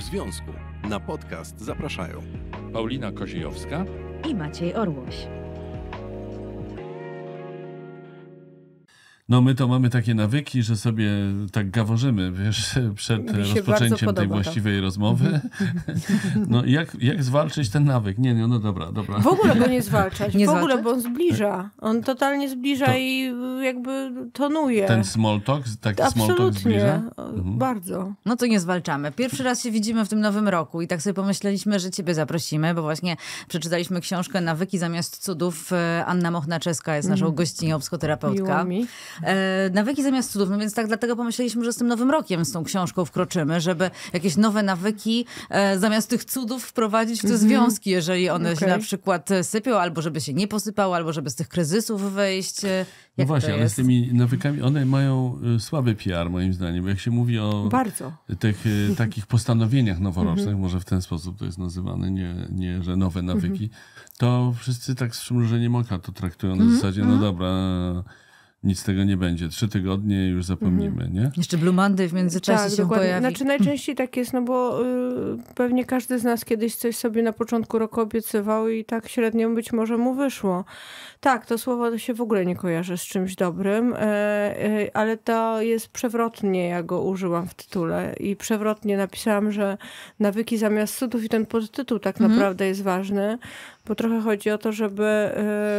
w związku. Na podcast zapraszają Paulina Koziejowska i Maciej Orłoś. No my to mamy takie nawyki, że sobie tak gaworzymy, wiesz, przed rozpoczęciem tej właściwej rozmowy. No jak zwalczyć ten nawyk? Nie, no dobra. W ogóle go nie zwalczać, w ogóle, bo on zbliża. On totalnie zbliża i jakby tonuje. Ten small talk, taki small talk zbliża? Bardzo. No to nie zwalczamy. Pierwszy raz się widzimy w tym nowym roku i tak sobie pomyśleliśmy, że ciebie zaprosimy, bo właśnie przeczytaliśmy książkę Nawyki zamiast cudów. Anna Mochnaczeska jest naszą gościnią, psychoterapeutka. Miło mi. Nawyki zamiast cudów, no więc tak dlatego pomyśleliśmy, że z tym nowym rokiem z tą książką wkroczymy, żeby jakieś nowe nawyki zamiast tych cudów wprowadzić w te związki, jeżeli one się na przykład sypią, albo żeby się nie posypały, albo żeby z tych kryzysów wyjść. No właśnie, ale z tymi nawykami, one mają słaby PR moim zdaniem, bo jak się mówi o tych takich postanowieniach noworocznych, może w ten sposób to jest nazywane, nie że nowe nawyki, to wszyscy tak z przymrużeniem oka to traktują na zasadzie, no dobra, nic z tego nie będzie. 3 tygodnie już zapomnimy, nie? Jeszcze Blue Monday w międzyczasie się pojawi. Znaczy najczęściej tak jest, no bo pewnie każdy z nas kiedyś coś sobie na początku roku obiecywał i tak średnio być może mu wyszło. Tak, to słowo się w ogóle nie kojarzy z czymś dobrym, ale to jest przewrotnie, ja go użyłam w tytule i przewrotnie napisałam, że nawyki zamiast cudów i ten podtytuł tak naprawdę jest ważny, bo trochę chodzi o to, żeby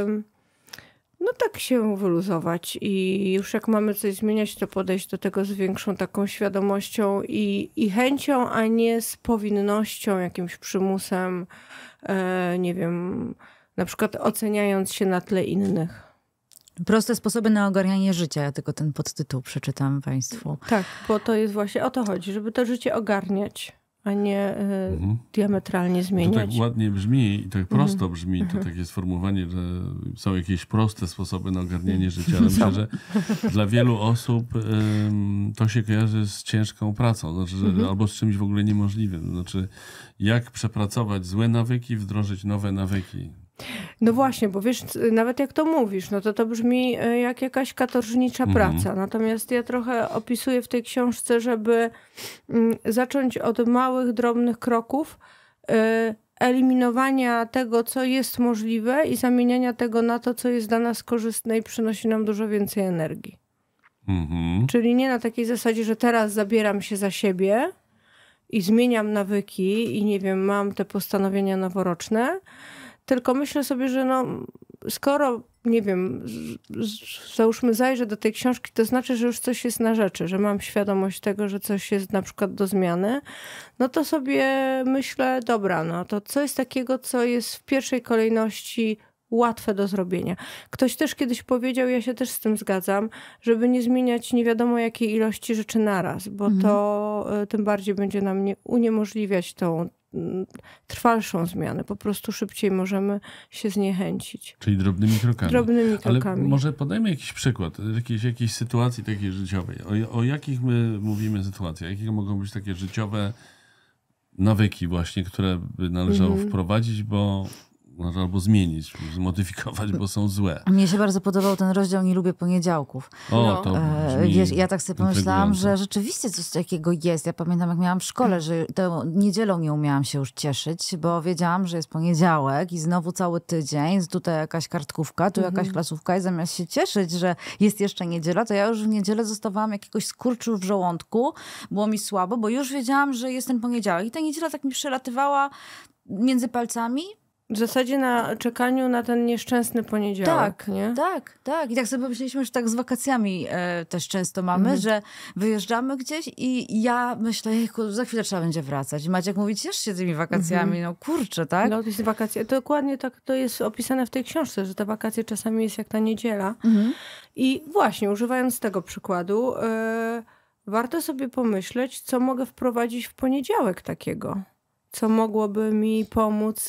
tak się wyluzować i już jak mamy coś zmieniać, to podejść do tego z większą taką świadomością i chęcią, a nie z powinnością, jakimś przymusem, nie wiem, na przykład oceniając się na tle innych. Proste sposoby na ogarnianie życia. Ja tylko ten podtytuł przeczytam państwu. Tak, bo to jest właśnie o to chodzi, żeby to życie ogarniać, a nie diametralnie zmieniać. To tak ładnie brzmi i tak prosto brzmi to takie sformułowanie, że są jakieś proste sposoby na ogarnianie życia, ale myślę, że dla wielu osób to się kojarzy z ciężką pracą, znaczy, albo z czymś w ogóle niemożliwym. Znaczy, jak przepracować złe nawyki, wdrożyć nowe nawyki. No właśnie, bo wiesz, nawet jak to mówisz, no to brzmi jak jakaś katorżnicza praca. Natomiast ja trochę opisuję w tej książce, żeby zacząć od małych, drobnych kroków, eliminowania tego, co jest możliwe i zamieniania tego na to, co jest dla nas korzystne i przynosi nam dużo więcej energii. Czyli nie na takiej zasadzie, że teraz zabieram się za siebie i zmieniam nawyki i nie wiem, mam te postanowienia noworoczne, tylko myślę sobie, że skoro, nie wiem, załóżmy zajrzę do tej książki, to znaczy, że już coś jest na rzeczy, że mam świadomość tego, że coś jest na przykład do zmiany, no to sobie myślę, dobra, no to co jest takiego, co jest w pierwszej kolejności łatwe do zrobienia. Ktoś też kiedyś powiedział, ja się też z tym zgadzam, żeby nie zmieniać nie wiadomo jakiej ilości rzeczy naraz, bo to tym bardziej będzie nam uniemożliwiać tą trwalszą zmianę. Po prostu szybciej możemy się zniechęcić. Czyli drobnymi krokami. Drobnymi krokami. Ale może podajmy jakiś przykład, jakiejś sytuacji takiej życiowej. O jakich my mówimy sytuacjach? Jakie mogą być takie życiowe nawyki właśnie, które by należało wprowadzić, albo zmienić, zmodyfikować, bo są złe. Mnie się bardzo podobał ten rozdział Nie lubię poniedziałków. Wiesz, ja tak sobie pomyślałam, że rzeczywiście coś takiego jest. Ja pamiętam, jak miałam w szkole, że tą niedzielą nie umiałam się już cieszyć, bo wiedziałam, że jest poniedziałek i znowu cały tydzień, tutaj jakaś kartkówka, tu jakaś klasówka i zamiast się cieszyć, że jest jeszcze niedziela, to ja już w niedzielę zostawałam jakiegoś skurczu w żołądku, było mi słabo, bo już wiedziałam, że jest ten poniedziałek. I ta niedziela tak mi przelatywała między palcami. W zasadzie na czekaniu na ten nieszczęsny poniedziałek, tak, nie? Tak. I tak sobie pomyśleliśmy, że tak z wakacjami też często mamy, że wyjeżdżamy gdzieś i ja myślę, jejku, za chwilę trzeba będzie wracać. I Maciek mówi, ciesz się tymi wakacjami, no kurczę, tak? No to jest wakacje. Dokładnie tak to jest opisane w tej książce, że te wakacje czasami jest jak ta niedziela. I właśnie, używając tego przykładu, warto sobie pomyśleć, co mogę wprowadzić w poniedziałek takiego. Co mogłoby mi pomóc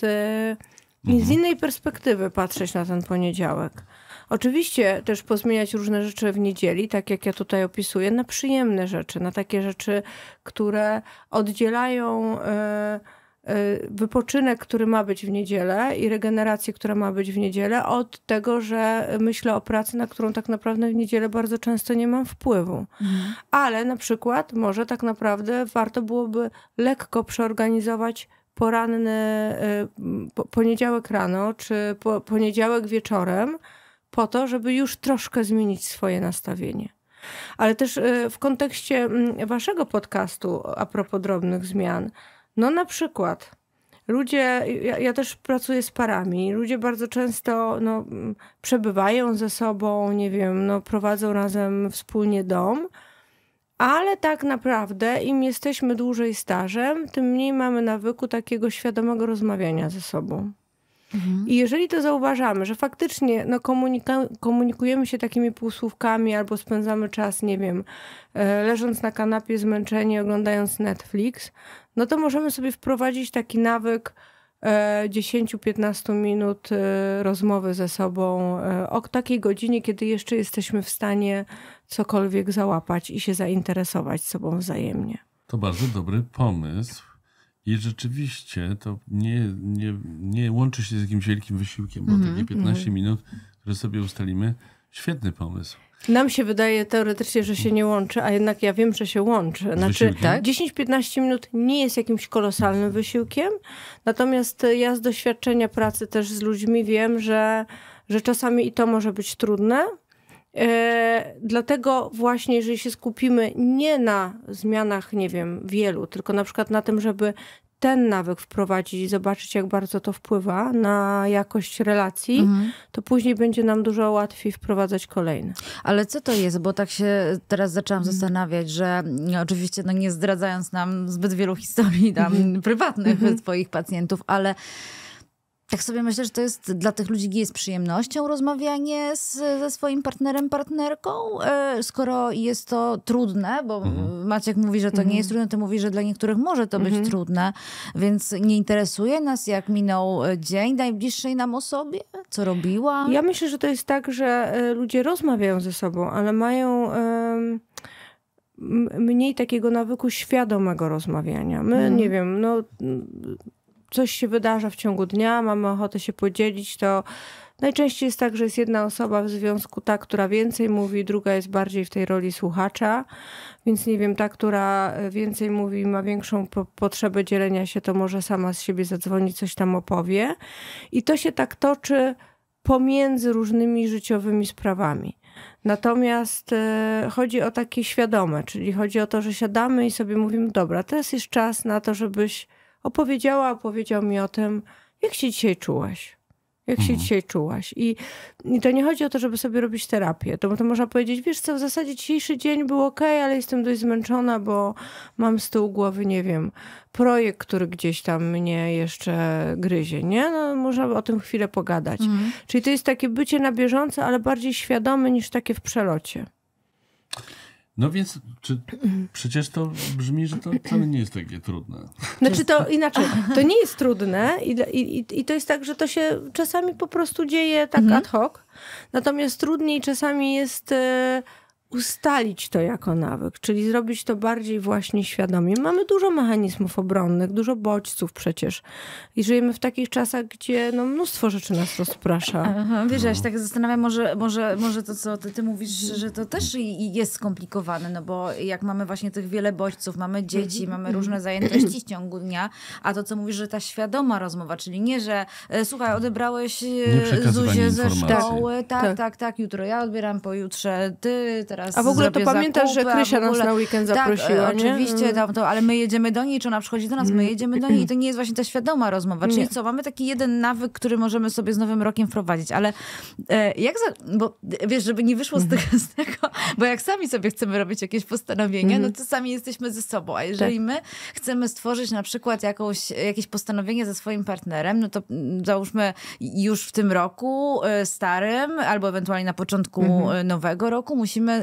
z innej perspektywy patrzeć na ten poniedziałek. Oczywiście też pozmieniać różne rzeczy w niedzieli, tak jak ja tutaj opisuję, na przyjemne rzeczy, na takie rzeczy, które oddzielają wypoczynek, który ma być w niedzielę i regenerację, która ma być w niedzielę, od tego, że myślę o pracy, na którą tak naprawdę w niedzielę bardzo często nie mam wpływu. Ale na przykład może tak naprawdę warto byłoby lekko przeorganizować poranny poniedziałek rano, czy poniedziałek wieczorem, po to, żeby już troszkę zmienić swoje nastawienie. Ale też w kontekście waszego podcastu a propos drobnych zmian, no na przykład ludzie, ja też pracuję z parami, ludzie bardzo często przebywają ze sobą, nie wiem, prowadzą razem wspólnie dom, ale tak naprawdę im jesteśmy dłużej stażem, tym mniej mamy nawyku takiego świadomego rozmawiania ze sobą. I jeżeli to zauważamy, że faktycznie komunikujemy się takimi półsłówkami albo spędzamy czas, nie wiem, leżąc na kanapie zmęczeni, oglądając Netflix, no to możemy sobie wprowadzić taki nawyk 10-15 minut rozmowy ze sobą o takiej godzinie, kiedy jeszcze jesteśmy w stanie cokolwiek załapać i się zainteresować sobą wzajemnie. To bardzo dobry pomysł. I rzeczywiście to nie łączy się z jakimś wielkim wysiłkiem, bo takie 15 minut, które sobie ustalimy, świetny pomysł. Nam się wydaje teoretycznie, że się nie łączy, a jednak ja wiem, że się łączy. Znaczy, 10-15 minut nie jest jakimś kolosalnym wysiłkiem, natomiast ja z doświadczenia pracy też z ludźmi wiem, że czasami i to może być trudne. Dlatego właśnie, jeżeli się skupimy nie na zmianach, nie wiem, wielu, tylko na przykład na tym, żeby ten nawyk wprowadzić i zobaczyć, jak bardzo to wpływa na jakość relacji, to później będzie nam dużo łatwiej wprowadzać kolejne. Ale co to jest? Bo tak się teraz zaczęłam zastanawiać, że oczywiście nie zdradzając nam zbyt wielu historii prywatnych twoich pacjentów, ale tak sobie myślę, że to jest dla tych ludzi jest przyjemnością rozmawianie ze swoim partnerem, partnerką, skoro jest to trudne, bo Maciek mówi, że to nie jest trudne, ty mówi, że dla niektórych może to być trudne, więc nie interesuje nas, jak minął dzień najbliższej nam osobie, co robiła? Ja myślę, że to jest tak, że ludzie rozmawiają ze sobą, ale mają mniej takiego nawyku świadomego rozmawiania. My, nie wiem, coś się wydarza w ciągu dnia, mamy ochotę się podzielić, to najczęściej jest tak, że jest jedna osoba w związku, ta, która więcej mówi, druga jest bardziej w tej roli słuchacza, więc nie wiem, ta, która więcej mówi, ma większą potrzebę dzielenia się, to może sama z siebie zadzwoni, coś tam opowie. I to się tak toczy pomiędzy różnymi życiowymi sprawami. Natomiast chodzi o takie świadome, czyli chodzi o to, że siadamy i sobie mówimy, dobra, teraz jest czas na to, żebyś opowiedział mi o tym, jak się dzisiaj czułaś. Jak się dzisiaj czułaś. I to nie chodzi o to, żeby sobie robić terapię. To można powiedzieć, wiesz co, w zasadzie dzisiejszy dzień był okej, ale jestem dość zmęczona, bo mam z tyłu głowy, nie wiem, projekt, który gdzieś tam mnie jeszcze gryzie, nie? Można o tym chwilę pogadać. Czyli to jest takie bycie na bieżąco, ale bardziej świadome niż takie w przelocie. No więc przecież to brzmi, że to wcale nie jest takie trudne. Znaczy to inaczej, to nie jest trudne i to jest tak, że to się czasami po prostu dzieje tak ad hoc, natomiast trudniej czasami jest ustalić to jako nawyk, czyli zrobić to bardziej właśnie świadomie. Mamy dużo mechanizmów obronnych, dużo bodźców przecież. I żyjemy w takich czasach, gdzie mnóstwo rzeczy nas rozprasza. Wiesz, ja się tak zastanawiam, może to, co ty mówisz, że to też jest skomplikowane, no bo jak mamy właśnie tych wiele bodźców, mamy dzieci, mamy różne zajętości w ciągu dnia, a to, co mówisz, że ta świadoma rozmowa, czyli nie, że słuchaj, odebrałeś Zuzię ze szkoły, tak, jutro ja odbieram, pojutrze ty, teraz a w ogóle to pamiętasz, że Krysia nas na weekend zaprosiła, tak, nie? Oczywiście, ale my jedziemy do niej, czy ona przychodzi do nas, my jedziemy do niej i to nie jest właśnie ta świadoma rozmowa. Czyli co, mamy taki jeden nawyk, który możemy sobie z Nowym Rokiem wprowadzić, ale bo wiesz, żeby nie wyszło z tego, bo jak sami sobie chcemy robić jakieś postanowienia, no to sami jesteśmy ze sobą, a jeżeli my chcemy stworzyć na przykład jakieś postanowienie ze swoim partnerem, no to załóżmy już w tym roku starym, albo ewentualnie na początku nowego roku musimy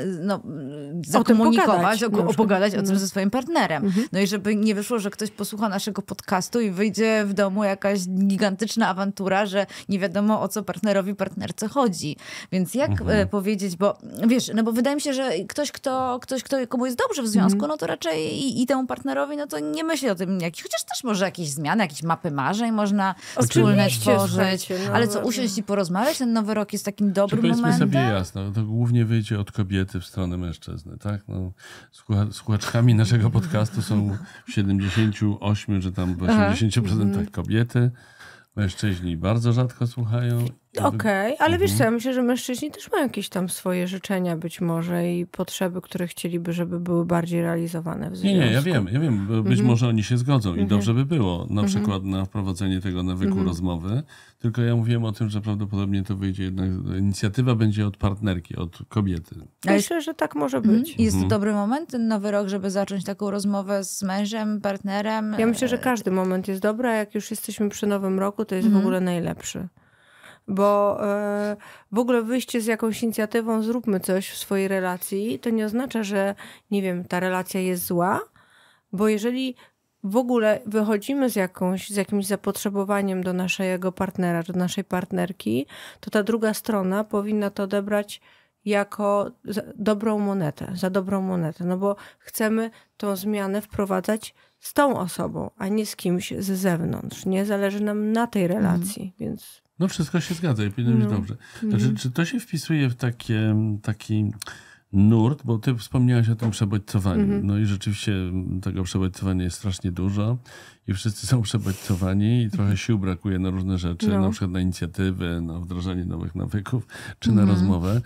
zakomunikować, pogadać o tym ze swoim partnerem. No i żeby nie wyszło, że ktoś posłucha naszego podcastu i wyjdzie w domu jakaś gigantyczna awantura, że nie wiadomo, o co partnerce chodzi. Więc jak powiedzieć, bo wiesz, no bo wydaje mi się, że ktoś, komu jest dobrze w związku, no to raczej i temu partnerowi, no to nie myśli o tym chociaż też może jakieś zmiany, jakieś mapy marzeń można wspólnie tworzyć. Ale co, usiąść i porozmawiać? Ten Nowy Rok jest takim dobrym momentem? Powiedzmy sobie jasno, to głównie wyjdzie od kobiety w stronę mężczyzny, tak? No, słuchaczkami naszego podcastu są w 78, czy tam w 80% kobiety. Mężczyźni bardzo rzadko słuchają. Okej, ale wiesz co, ja myślę, że mężczyźni też mają jakieś tam swoje życzenia być może i potrzeby, które chcieliby, żeby były bardziej realizowane w związku. Nie, ja wiem. Być może oni się zgodzą i dobrze by było na przykład na wprowadzenie tego nawyku rozmowy. Tylko ja mówiłem o tym, że prawdopodobnie to wyjdzie jednak, inicjatywa będzie od partnerki, od kobiety. Myślę, że tak może być. Jest to dobry moment, ten Nowy Rok, żeby zacząć taką rozmowę z mężem, partnerem? Ja myślę, że każdy moment jest dobry, a jak już jesteśmy przy Nowym Roku, to jest w ogóle najlepszy. Bo w ogóle wyjście z jakąś inicjatywą, zróbmy coś w swojej relacji, to nie oznacza, że nie wiem, ta relacja jest zła, bo jeżeli w ogóle wychodzimy z jakimś zapotrzebowaniem do naszego partnera, do naszej partnerki, to ta druga strona powinna to odebrać jako za dobrą monetę. No bo chcemy tą zmianę wprowadzać z tą osobą, a nie z kimś z zewnątrz. Nie zależy nam na tej relacji, więc... No wszystko się zgadza i powinno być dobrze. Znaczy, czy to się wpisuje w taki nurt, bo ty wspomniałaś o tym przebodźcowaniu. No i rzeczywiście tego przebodźcowania jest strasznie dużo i wszyscy są przebodźcowani i trochę sił brakuje na różne rzeczy, na przykład na inicjatywy, na wdrażanie nowych nawyków, czy na rozmowę.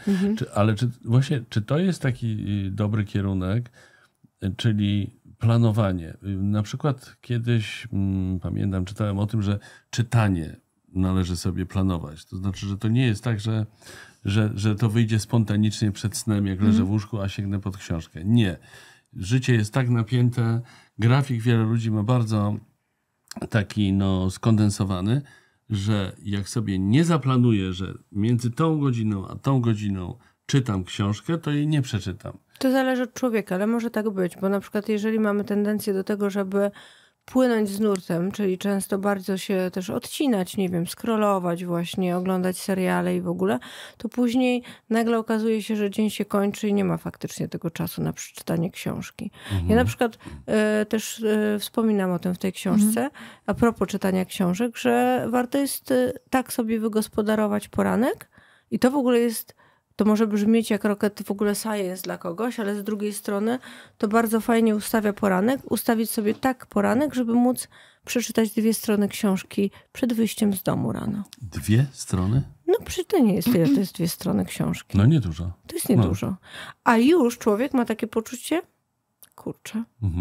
Czy to jest taki dobry kierunek, czyli planowanie. Na przykład kiedyś, pamiętam, czytałem o tym, że czytanie należy sobie planować. To znaczy, że to nie jest tak, że to wyjdzie spontanicznie przed snem, jak leżę w łóżku, a sięgnę pod książkę. Nie. Życie jest tak napięte, grafik wielu ludzi ma bardzo taki skondensowany, że jak sobie nie zaplanuję, że między tą godziną a tą godziną czytam książkę, to jej nie przeczytam. To zależy od człowieka, ale może tak być, bo na przykład jeżeli mamy tendencję do tego, żeby płynąć z nurtem, czyli często bardzo się też odcinać, nie wiem, scrollować właśnie, oglądać seriale i w ogóle, to później nagle okazuje się, że dzień się kończy i nie ma faktycznie tego czasu na przeczytanie książki. Ja na przykład też wspominam o tym w tej książce, a propos czytania książek, że warto jest tak sobie wygospodarować poranek i to w ogóle jest... To może brzmieć jak rocket w ogóle science dla kogoś, ale z drugiej strony to bardzo fajnie ustawia poranek. Ustawić sobie tak poranek, żeby móc przeczytać 2 strony książki przed wyjściem z domu rano. 2 strony? No to nie jest tyle, to jest 2 strony książki. No niedużo. To jest niedużo. A już człowiek ma takie poczucie, kurczę,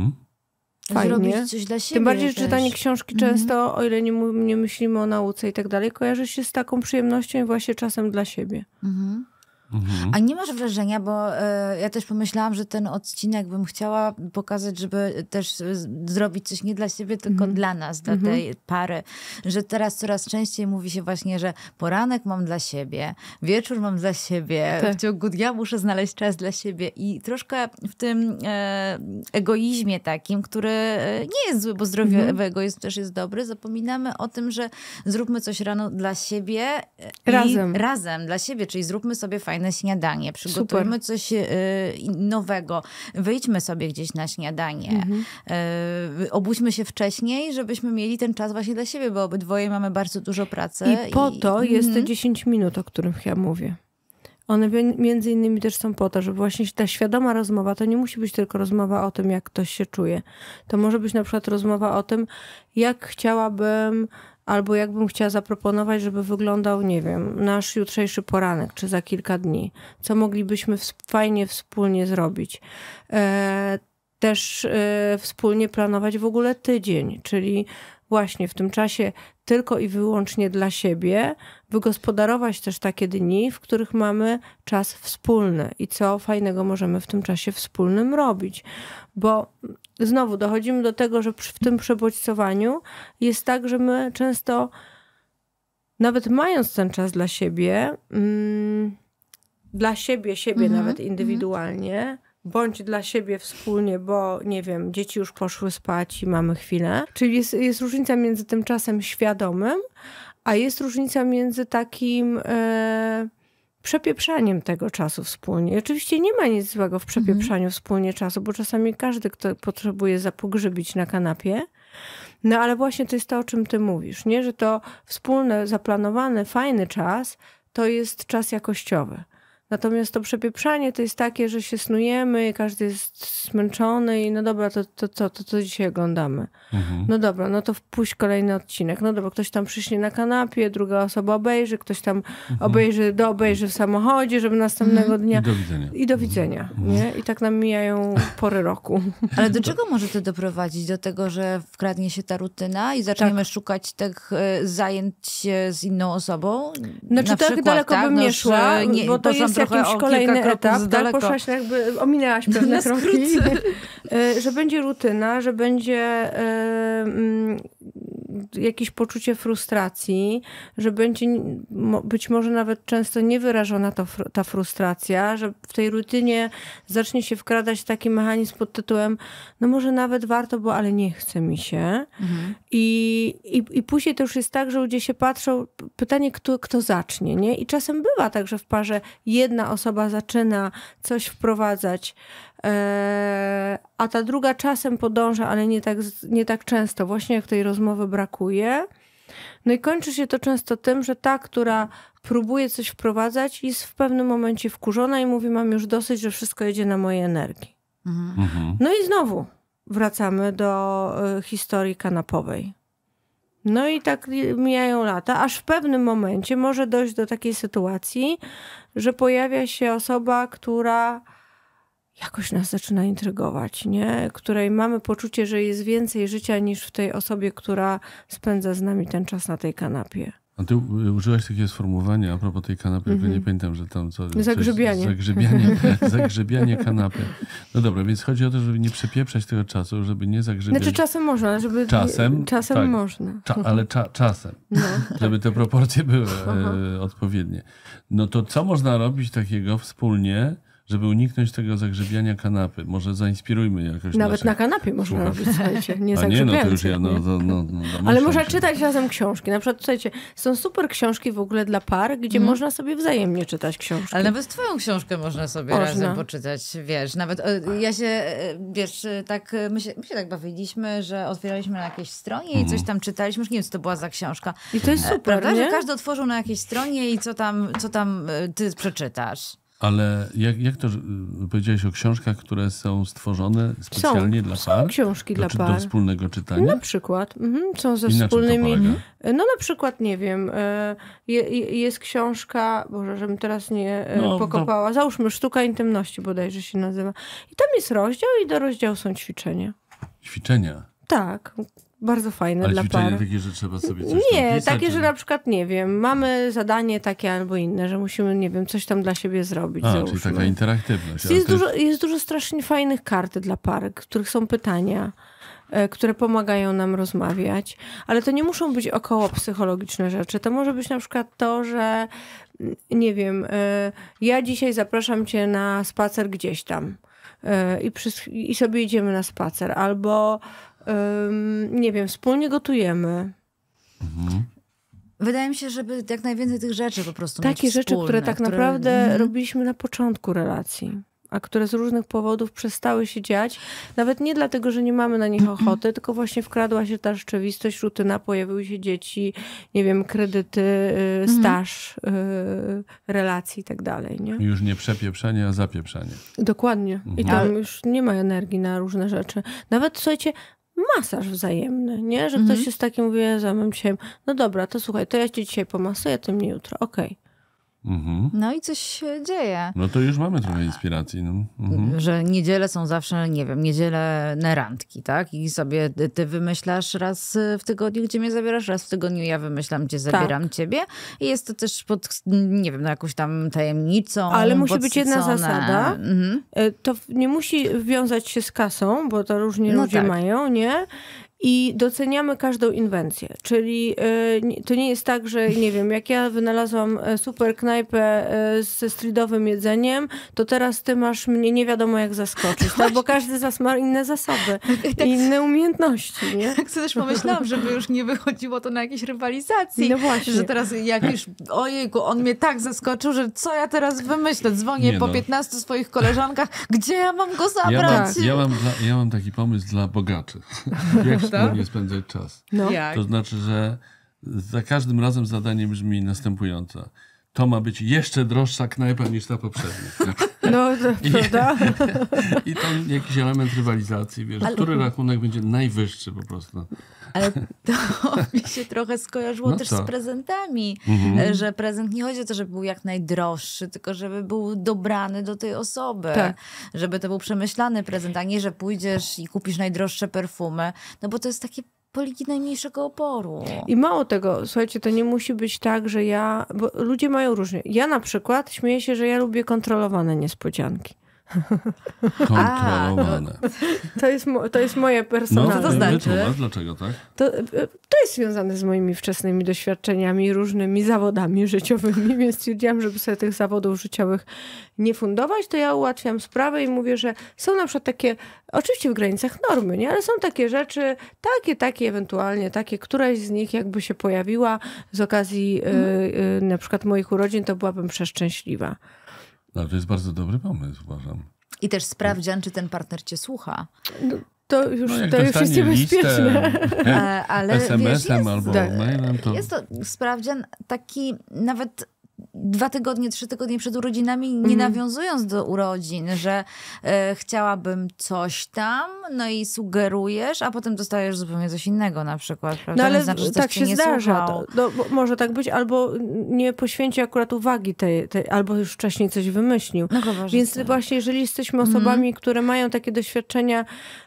fajnie. Coś dla siebie. Tym bardziej, że czytanie książki często, o ile nie myślimy o nauce i tak dalej, kojarzy się z taką przyjemnością i właśnie czasem dla siebie. A nie masz wrażenia, bo ja też pomyślałam, że ten odcinek bym chciała pokazać, żeby też zrobić coś nie dla siebie, tylko dla nas, dla tej pary. Że teraz coraz częściej mówi się właśnie, że poranek mam dla siebie, wieczór mam dla siebie, w ciągu dnia muszę znaleźć czas dla siebie i troszkę w tym egoizmie takim, który nie jest zły, bo zdrowiowy egoizm też jest dobry, zapominamy o tym, że zróbmy coś rano dla siebie razem dla siebie, czyli zróbmy sobie fajne śniadanie, przygotujmy coś nowego, wyjdźmy sobie gdzieś na śniadanie, obudźmy się wcześniej, żebyśmy mieli ten czas właśnie dla siebie, bo obydwoje mamy bardzo dużo pracy. I po to jest te 10 minut, o których ja mówię. One między innymi też są po to, żeby właśnie ta świadoma rozmowa, to nie musi być tylko rozmowa o tym, jak ktoś się czuje. To może być na przykład rozmowa o tym, jak chciałabym albo jakbym chciała zaproponować, żeby wyglądał, nie wiem, nasz jutrzejszy poranek, czy za kilka dni. Co moglibyśmy fajnie wspólnie zrobić. Też wspólnie planować w ogóle tydzień, czyli właśnie w tym czasie tylko i wyłącznie dla siebie, wygospodarować też takie dni, w których mamy czas wspólny i co fajnego możemy w tym czasie wspólnym robić. Bo znowu dochodzimy do tego, że w tym przebodźcowaniu jest tak, że my często, nawet mając ten czas dla siebie, dla siebie nawet indywidualnie, bądź dla siebie wspólnie, bo nie wiem, dzieci już poszły spać i mamy chwilę. Czyli jest różnica między tym czasem świadomym, a jest różnica między takim przepieprzaniem tego czasu wspólnie. I oczywiście nie ma nic złego w przepieprzaniu wspólnie czasu, bo czasami każdy, kto potrzebuje zapogrzybić na kanapie, no ale właśnie to jest to, o czym ty mówisz, nie? Że to wspólne, zaplanowany, fajny czas to jest czas jakościowy. Natomiast to przepieprzanie to jest takie, że się snujemy, każdy jest zmęczony i no dobra, to dzisiaj oglądamy. No dobra, no to wpuść kolejny odcinek. No dobra, ktoś tam przyśnie na kanapie, druga osoba obejrzy, ktoś tam obejrzy w samochodzie, żeby następnego dnia... I do widzenia. Nie? I tak nam mijają pory roku. Ale do czego może to doprowadzić? Do tego, że wkradnie się ta rutyna i zaczniemy szukać tych zajęć z inną osobą? Znaczy tak daleko bym nie szła, bo to jest jakiś kolejny etap. Tak, poszłaś jakby, ominęłaś pewne kroki. Że będzie rutyna, że będzie jakieś poczucie frustracji, że będzie być może nawet często niewyrażona ta frustracja, że w tej rutynie zacznie się wkradać taki mechanizm pod tytułem no może nawet warto, bo ale nie chce mi się. I później to już jest tak, że ludzie się patrzą, pytanie kto zacznie, nie? I czasem bywa tak, że w parze jedna osoba zaczyna coś wprowadzać, a ta druga czasem podąża, ale nie tak często, właśnie jak tej rozmowy brakuje. No i kończy się to często tym, że ta, która próbuje coś wprowadzać, jest w pewnym momencie wkurzona i mówi, mam już dosyć, że wszystko jedzie na mojej energii. No i znowu wracamy do historii kanapowej. No i tak mijają lata, aż w pewnym momencie może dojść do takiej sytuacji, że pojawia się osoba, która jakoś nas zaczyna intrygować, nie? Której mamy poczucie, że jest więcej życia niż w tej osobie, która spędza z nami ten czas na tej kanapie. A ty użyłaś takiego sformułowania a propos tej kanapy, tylko nie pamiętam, że tam zagrzebianie. Zagrzebianie kanapy. No dobra, więc chodzi o to, żeby nie przepieprzać tego czasu, żeby nie zagrzebiać. Znaczy czasem można, żeby... Czasem tak, można. Ale czasem. No. Żeby te proporcje były odpowiednie. No to co można robić takiego wspólnie, żeby uniknąć tego zagrzebiania kanapy? Może zainspirujmy jakoś. Nawet na kanapie można robić, słuchajcie. Nie zagrzebiając. To już ja, ale można czytać razem książki. Na przykład, słuchajcie, są super książki w ogóle dla par, gdzie można sobie wzajemnie czytać książki. Ale nawet twoją książkę można sobie razem poczytać, wiesz. Nawet ja się, wiesz, tak, my się tak bawiliśmy, że otwieraliśmy na jakiejś stronie i coś tam czytaliśmy. Już nie wiem, co to była za książka. I to jest super, prawda? Nie? Że każdy otworzył na jakiejś stronie i co tam ty przeczytasz. Ale jak to powiedziałeś o książkach, które są stworzone specjalnie dla par? Są książki dla par. Do wspólnego czytania? Na przykład. Są ze wspólnymi... No na przykład, nie wiem, jest książka, Boże, żebym teraz nie pokopała. Załóżmy Sztuka Intymności bodajże się nazywa. I tam jest rozdział i do rozdziału są ćwiczenia. Ćwiczenia? Tak. Bardzo fajne dla par. Ale ćwiczenia takie, że trzeba sobie coś Nie, pisać, takie, że na przykład, nie wiem, mamy zadanie takie albo inne, że musimy, nie wiem, coś tam dla siebie zrobić. Czyli taka interaktywność. Jest dużo strasznie fajnych kart dla par, w których są pytania, które pomagają nam rozmawiać. Ale to nie muszą być około psychologiczne rzeczy. To może być na przykład to, że nie wiem, ja dzisiaj zapraszam cię na spacer gdzieś tam i sobie idziemy na spacer. Albo nie wiem, wspólnie gotujemy. Wydaje mi się, żeby jak najwięcej tych rzeczy po prostu takie mieć rzeczy, wspólne, które tak naprawdę robiliśmy na początku relacji, a które z różnych powodów przestały się dziać. Nawet nie dlatego, że nie mamy na nich ochoty, tylko właśnie wkradła się ta rzeczywistość, rutyna, pojawiły się dzieci, nie wiem, kredyty, staż, relacji i tak dalej. Nie? Już nie przepieprzanie, a zapieprzanie. Dokładnie. I tam już nie ma energii na różne rzeczy. Nawet, słuchajcie, masaż wzajemny, nie? Że ktoś jest taki, mówi, ja mam dzisiaj, no dobra, to słuchaj, to ja cię dzisiaj pomasuję, ty mnie jutro, okej. No i coś się dzieje. No to już mamy trochę inspiracji. Że niedziele są zawsze, nie wiem, niedziele na randki, tak? I sobie ty wymyślasz raz w tygodniu, gdzie mnie zabierasz, raz w tygodniu ja wymyślam, gdzie zabieram ciebie. I jest to też pod, nie wiem, jakąś tam tajemnicą. Ale musi być jedna zasada. To nie musi wiązać się z kasą, bo to różnie ludzie mają, nie? i doceniamy każdą inwencję. Czyli to nie jest tak, że nie wiem, jak ja wynalazłam super knajpę ze streetowym jedzeniem, to teraz ty masz mnie nie wiadomo jak zaskoczyć, tak? Bo każdy z was ma inne zasoby, inne umiejętności, nie? Tak sobie też pomyślałam, żeby już nie wychodziło to na jakieś rywalizacji. No właśnie. Że teraz jak już, ojejku, on mnie tak zaskoczył, że co ja teraz wymyślę? Dzwonię po 15 swoich koleżankach, gdzie ja mam go zabrać? Ja mam taki pomysł dla bogaczy. Jak wspólnie spędzać czas. No. To znaczy, że za każdym razem zadanie brzmi następująco. To ma być jeszcze droższa knajpa niż ta poprzednia. No, prawda? I tam jakiś element rywalizacji, wiesz, który rachunek będzie najwyższy po prostu. Ale to mi się trochę skojarzyło też z prezentami, że prezent nie chodzi o to, żeby był jak najdroższy, tylko żeby był dobrany do tej osoby. Tak. Żeby to był przemyślany prezent, a nie, że pójdziesz i kupisz najdroższe perfumy, no bo to jest takie poliki najmniejszego oporu. I mało tego, słuchajcie, to nie musi być tak, że bo ludzie mają różnie. Ja na przykład śmieję się, że ja lubię kontrolowane niespodzianki. Kontrolowane. To jest moje personalne. Co to znaczy? Dlaczego tak? To jest związane z moimi wczesnymi doświadczeniami i różnymi zawodami życiowymi, więc stwierdziłam, żeby sobie tych zawodów życiowych nie fundować, to ja ułatwiam sprawę i mówię, że są na przykład takie, oczywiście w granicach normy, nie? Ale są takie rzeczy, takie, ewentualnie takie, któraś z nich jakby się pojawiła z okazji na przykład moich urodzin, to byłabym przeszczęśliwa. No, to jest bardzo dobry pomysł, uważam. I też sprawdzian, czy ten partner cię słucha. No, to już jest niebezpieczne. Ale SMS-em albo mailem. To... Jest to sprawdzian taki nawet 2 tygodnie, 3 tygodnie przed urodzinami, nie nawiązując do urodzin, że chciałabym coś tam, no i sugerujesz, a potem dostajesz zupełnie coś innego na przykład. Prawda? No ale znaczy, że tak się zdarza. Może tak być, albo nie poświęci akurat uwagi tej albo już wcześniej coś wymyślił. No, więc właśnie jeżeli jesteśmy osobami, które mają takie doświadczenia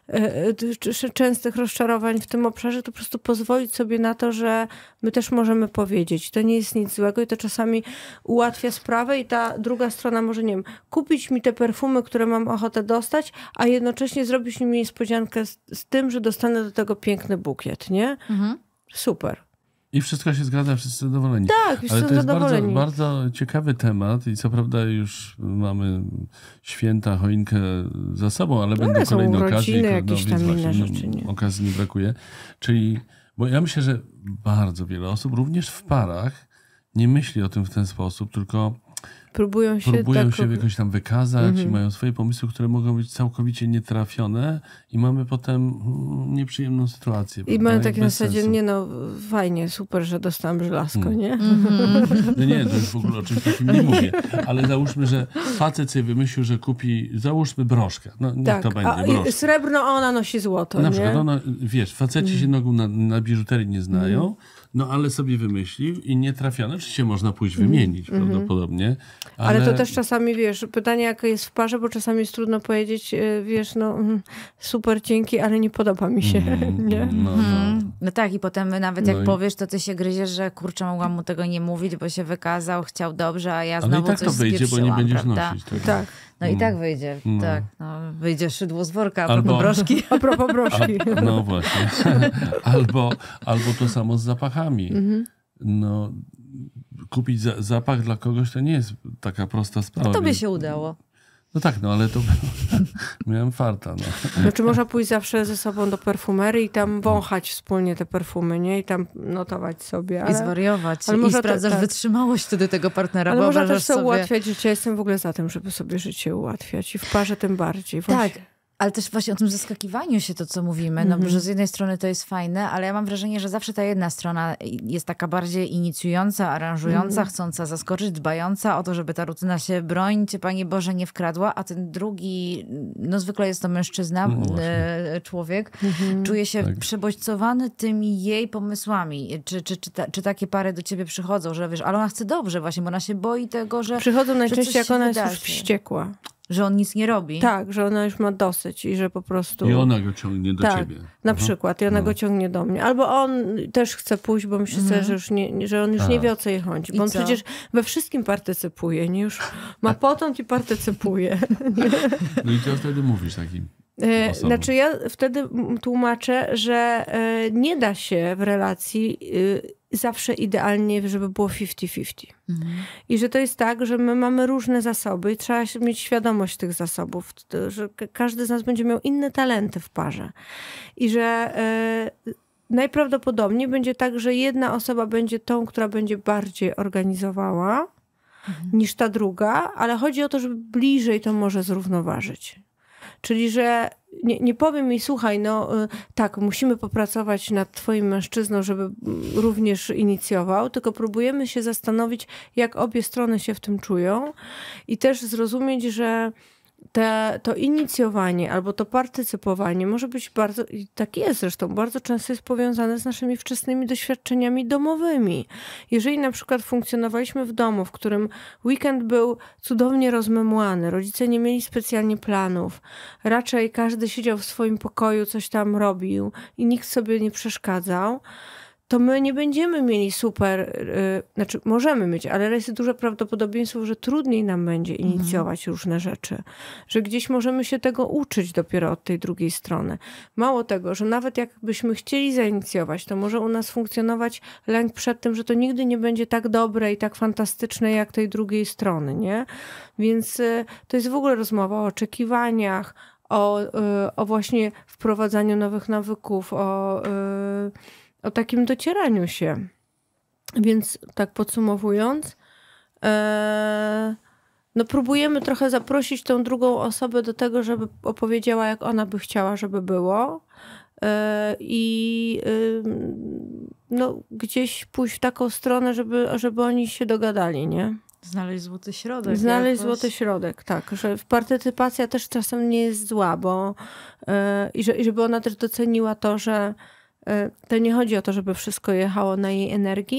częstych rozczarowań w tym obszarze, to po prostu pozwolić sobie na to, że my też możemy powiedzieć. To nie jest nic złego i to czasami ułatwia sprawę i ta druga strona może, nie wiem, kupić mi te perfumy, które mam ochotę dostać, a jednocześnie zrobić mi niespodziankę z tym, że dostanę do tego piękny bukiet, nie? Super. I wszystko się zgadza, wszyscy zadowoleni. Tak, wszyscy ale to jest zadowoleni. bardzo ciekawy temat i co prawda już mamy święta, choinkę za sobą, ale będą kolejne okazje. Jakieś tam inne rzeczy, nie? Okazji nie brakuje. Czyli, bo ja myślę, że bardzo wiele osób, również w parach, nie myśli o tym w ten sposób, tylko próbują się jakoś tam wykazać i mają swoje pomysły, które mogą być całkowicie nietrafione i mamy potem nieprzyjemną sytuację. I mamy takie na zasadzie, fajnie, super, że dostałam żelazko, nie? No nie, to już w ogóle o czymś takim nie mówię. Ale załóżmy, że facet sobie wymyślił, że kupi, załóżmy broszkę. No niech to będzie broszka. Srebrno, a ona nosi złoto, na przykład ona, wiesz, faceci się nogą na biżuterii nie znają, no ale sobie wymyślił i nie trafione. Oczywiście można pójść wymienić prawdopodobnie. Ale to też czasami, wiesz, pytanie jakie jest w parze, bo czasami jest trudno powiedzieć, wiesz, super, dzięki, ale nie podoba mi się, nie? No tak, i potem nawet jak powiesz, to ty się gryziesz, że kurczę, mogłam mu tego nie mówić, bo się wykazał, chciał dobrze, a ja znowu coś spieprzyłam. Ale i tak to wyjdzie, bo nie będziesz nosić. Tak. No i tak wyjdzie, tak. Wyjdzie szydło z worka, a propos broszki. A propos broszki. No właśnie. Albo to samo z zapachami. No, kupić zapach dla kogoś to nie jest taka prosta sprawa. Tobie się udało. No tak, ale to miałem farta. Znaczy można pójść zawsze ze sobą do perfumerii i tam wąchać wspólnie te perfumy, nie? I tam notować sobie. I zwariować. I sprawdzasz wytrzymałość wtedy tego partnera. Ale można też sobie ułatwiać życie. Ja jestem w ogóle za tym, żeby sobie życie ułatwiać. I w parze tym bardziej. Właśnie. Tak. Ale też właśnie o tym zaskakiwaniu się to, co mówimy, no że z jednej strony to jest fajne, ale ja mam wrażenie, że zawsze ta jedna strona jest taka bardziej inicjująca, aranżująca, chcąca zaskoczyć, dbająca o to, żeby ta rutyna się, brońcie Panie Boże, nie wkradła, a ten drugi, no zwykle jest to mężczyzna, człowiek, czuje się przebodźcowany tymi jej pomysłami. Czy takie pary do ciebie przychodzą, że wiesz, ale ona chce dobrze właśnie, bo ona się boi tego, że przychodzą najczęściej, jak ona jest już wściekła. Że on nic nie robi. Tak, że ona już ma dosyć i że po prostu... I ona go ciągnie do ciebie. Na przykład. I ona go ciągnie do mnie. Albo on też chce pójść, bo myśli sobie, że on już nie wie, o co jej chodzi. Bo on przecież we wszystkim partycypuje. Nie? Już ma potąd i partycypuje. No i co wtedy mówisz takim Znaczy ja wtedy tłumaczę, że nie da się w relacji zawsze idealnie, żeby było 50-50. I że to jest tak, że my mamy różne zasoby i trzeba mieć świadomość tych zasobów, że każdy z nas będzie miał inne talenty w parze. I że najprawdopodobniej będzie tak, że jedna osoba będzie tą, która będzie bardziej organizowała niż ta druga, ale chodzi o to, żeby bliżej to może zrównoważyć. Czyli, że nie powiem mi, słuchaj, tak, musimy popracować nad twoim mężczyzną, żeby również inicjował, tylko próbujemy się zastanowić, jak obie strony się w tym czują i też zrozumieć, że to inicjowanie albo to partycypowanie może być bardzo, i tak jest zresztą, bardzo często jest powiązane z naszymi wczesnymi doświadczeniami domowymi. Jeżeli na przykład funkcjonowaliśmy w domu, w którym weekend był cudownie rozmemłany, rodzice nie mieli specjalnie planów, raczej każdy siedział w swoim pokoju, coś tam robił i nikt sobie nie przeszkadzał, to my nie będziemy mieli super, znaczy możemy mieć, ale jest duże prawdopodobieństwo, że trudniej nam będzie inicjować różne rzeczy. Że gdzieś możemy się tego uczyć dopiero od tej drugiej strony. Mało tego, że nawet jakbyśmy chcieli zainicjować, to może u nas funkcjonować lęk przed tym, że to nigdy nie będzie tak dobre i tak fantastyczne jak tej drugiej strony, nie? Więc to jest w ogóle rozmowa o oczekiwaniach, o właśnie wprowadzaniu nowych nawyków, o takim docieraniu się. Więc tak podsumowując, próbujemy trochę zaprosić tą drugą osobę do tego, żeby opowiedziała, jak ona by chciała, żeby było. I gdzieś pójść w taką stronę, żeby oni się dogadali, nie? Znaleźć złoty środek. Złoty środek, tak. Że partycypacja też czasem nie jest zła, bo i żeby ona też doceniła to, że to nie chodzi o to, żeby wszystko jechało na jej energii,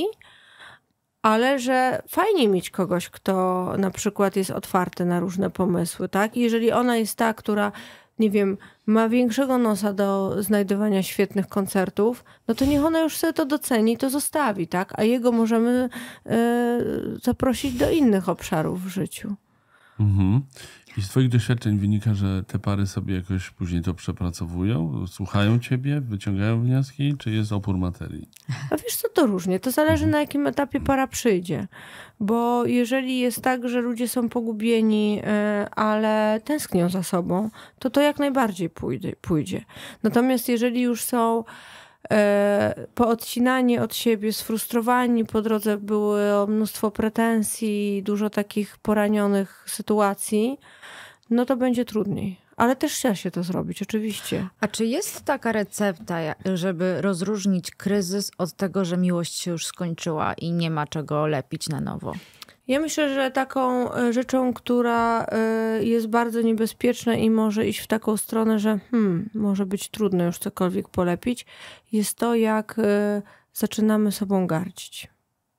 ale że fajnie mieć kogoś, kto na przykład jest otwarty na różne pomysły, tak? I jeżeli ona jest ta, która, nie wiem, ma większego nosa do znajdowania świetnych koncertów, no to niech ona już sobie to doceni i to zostawi, tak? A jego możemy zaprosić do innych obszarów w życiu. I z twoich doświadczeń wynika, że te pary sobie jakoś później to przepracowują? Słuchają ciebie? Wyciągają wnioski? Czy jest opór materii? A wiesz co, to różnie. To zależy na jakim etapie para przyjdzie. Bo jeżeli jest tak, że ludzie są pogubieni, ale tęsknią za sobą, to jak najbardziej pójdzie. Natomiast jeżeli już są poodcinani od siebie, sfrustrowani, po drodze było mnóstwo pretensji, dużo takich poranionych sytuacji, no to będzie trudniej. Ale też trzeba się to zrobić, oczywiście. A czy jest taka recepta, żeby rozróżnić kryzys od tego, że miłość się już skończyła i nie ma czego lepić na nowo? Ja myślę, że taką rzeczą, która jest bardzo niebezpieczna i może iść w taką stronę, że może być trudno już cokolwiek polepić, jest to, jak zaczynamy sobą gardzić.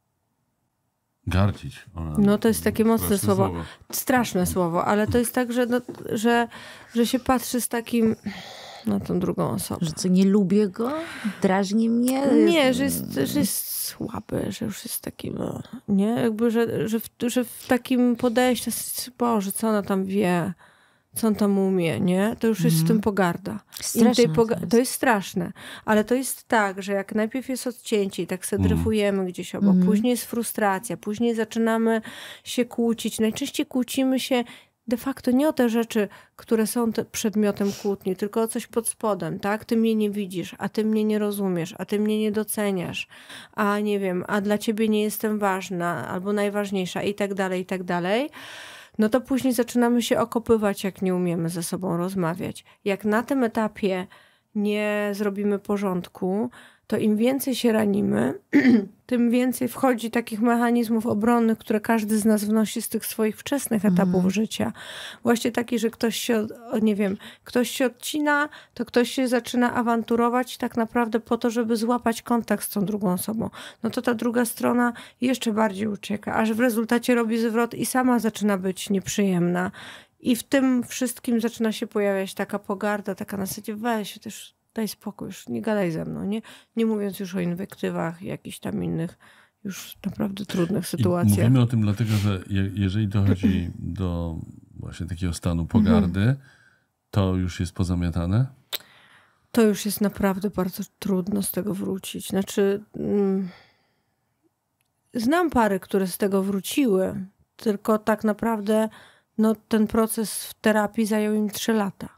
Gardzić? No to jest takie mocne słowo. Straszne słowo, ale to jest tak, że się patrzy z takim na tą drugą osobę. Że co, nie lubię go? Drażni mnie? Nie, że jest słaby, że już jest taki, nie? Jakby, że w takim podejściu, Boże, co ona tam wie, co on tam umie, nie? To już jest w tym pogarda. To jest straszne. Ale to jest tak, że jak najpierw jest odcięcie i tak se dryfujemy gdzieś obok, później jest frustracja, później zaczynamy się kłócić. Najczęściej kłócimy się de facto nie o te rzeczy, które są przedmiotem kłótni, tylko o coś pod spodem, tak? Ty mnie nie widzisz, a ty mnie nie rozumiesz, a ty mnie nie doceniasz, a nie wiem, a dla ciebie nie jestem ważna albo najważniejsza i tak dalej, i tak dalej. No to później zaczynamy się okopywać, jak nie umiemy ze sobą rozmawiać. Jak na tym etapie nie zrobimy porządku, to im więcej się ranimy, tym więcej wchodzi takich mechanizmów obronnych, które każdy z nas wnosi z tych swoich wczesnych etapów życia. Właśnie taki, że ktoś się odcina, to ktoś się zaczyna awanturować tak naprawdę po to, żeby złapać kontakt z tą drugą osobą. No to ta druga strona jeszcze bardziej ucieka, aż w rezultacie robi zwrot i sama zaczyna być nieprzyjemna. I w tym wszystkim zaczyna się pojawiać taka pogarda, taka na zasadzie weź też daj spokój, już nie gadaj ze mną, nie mówiąc już o inwektywach, jakichś tam innych już naprawdę trudnych sytuacjach. Mówimy o tym dlatego, że jeżeli dochodzi do właśnie takiego stanu pogardy, To już jest pozamiatane? To już jest naprawdę bardzo trudno z tego wrócić. Znaczy, znam pary, które z tego wróciły, tylko tak naprawdę ten proces w terapii zajął im 3 lata.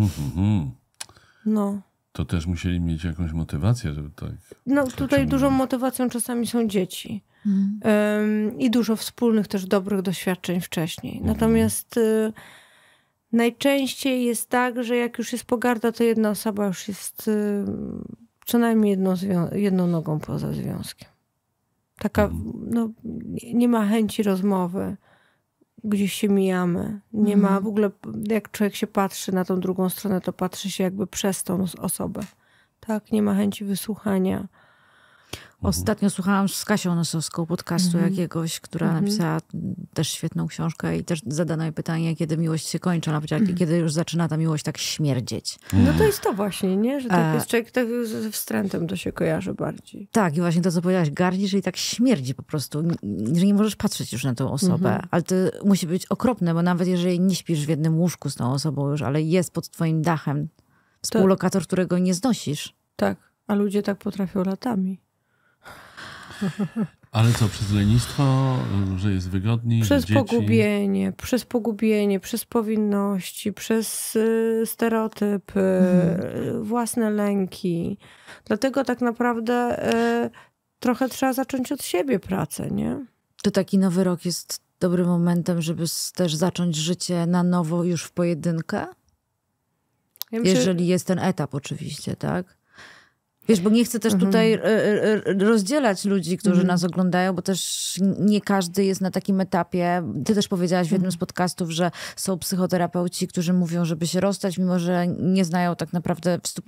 No. To też musieli mieć jakąś motywację, żeby tak... Tutaj dużą motywacją czasami są dzieci. I dużo wspólnych też dobrych doświadczeń wcześniej. Natomiast najczęściej jest tak, że jak już jest pogarda, to jedna osoba już jest co najmniej jedną nogą poza związkiem. Taka, nie ma chęci rozmowy. Gdzieś się mijamy. Nie ma w ogóle, jak człowiek się patrzy na tą drugą stronę, to patrzy się jakby przez tą osobę. Tak, nie ma chęci wysłuchania. Ostatnio słuchałam z Kasią Nosowską podcastu jakiegoś, która napisała też świetną książkę i też zadano jej pytanie, kiedy miłość się kończy. Ona powiedziała, kiedy już zaczyna ta miłość tak śmierdzieć. No to jest to właśnie, nie? Że tak jest człowiek tak ze wstrętem to się kojarzy bardziej. Tak, i właśnie to, co powiedziałaś, gardzisz i tak śmierdzi po prostu, że nie możesz patrzeć już na tą osobę. Ale to musi być okropne, bo nawet jeżeli nie śpisz w jednym łóżku z tą osobą już, ale jest pod twoim dachem współlokator, którego nie znosisz. Tak, a ludzie tak potrafią latami. Ale co, przez lenistwo, że jest wygodniej? Przez pogubienie, przez powinności, przez stereotypy, własne lęki. Dlatego tak naprawdę trochę trzeba zacząć od siebie pracę, nie? To taki nowy rok jest dobrym momentem, żeby też zacząć życie na nowo już w pojedynkę? Jeżeli jest ten etap oczywiście, tak? Wiesz, bo nie chcę też tutaj rozdzielać ludzi, którzy nas oglądają, bo też nie każdy jest na takim etapie. Ty też powiedziałaś w jednym z podcastów, że są psychoterapeuci, którzy mówią, żeby się rozstać, mimo że nie znają tak naprawdę w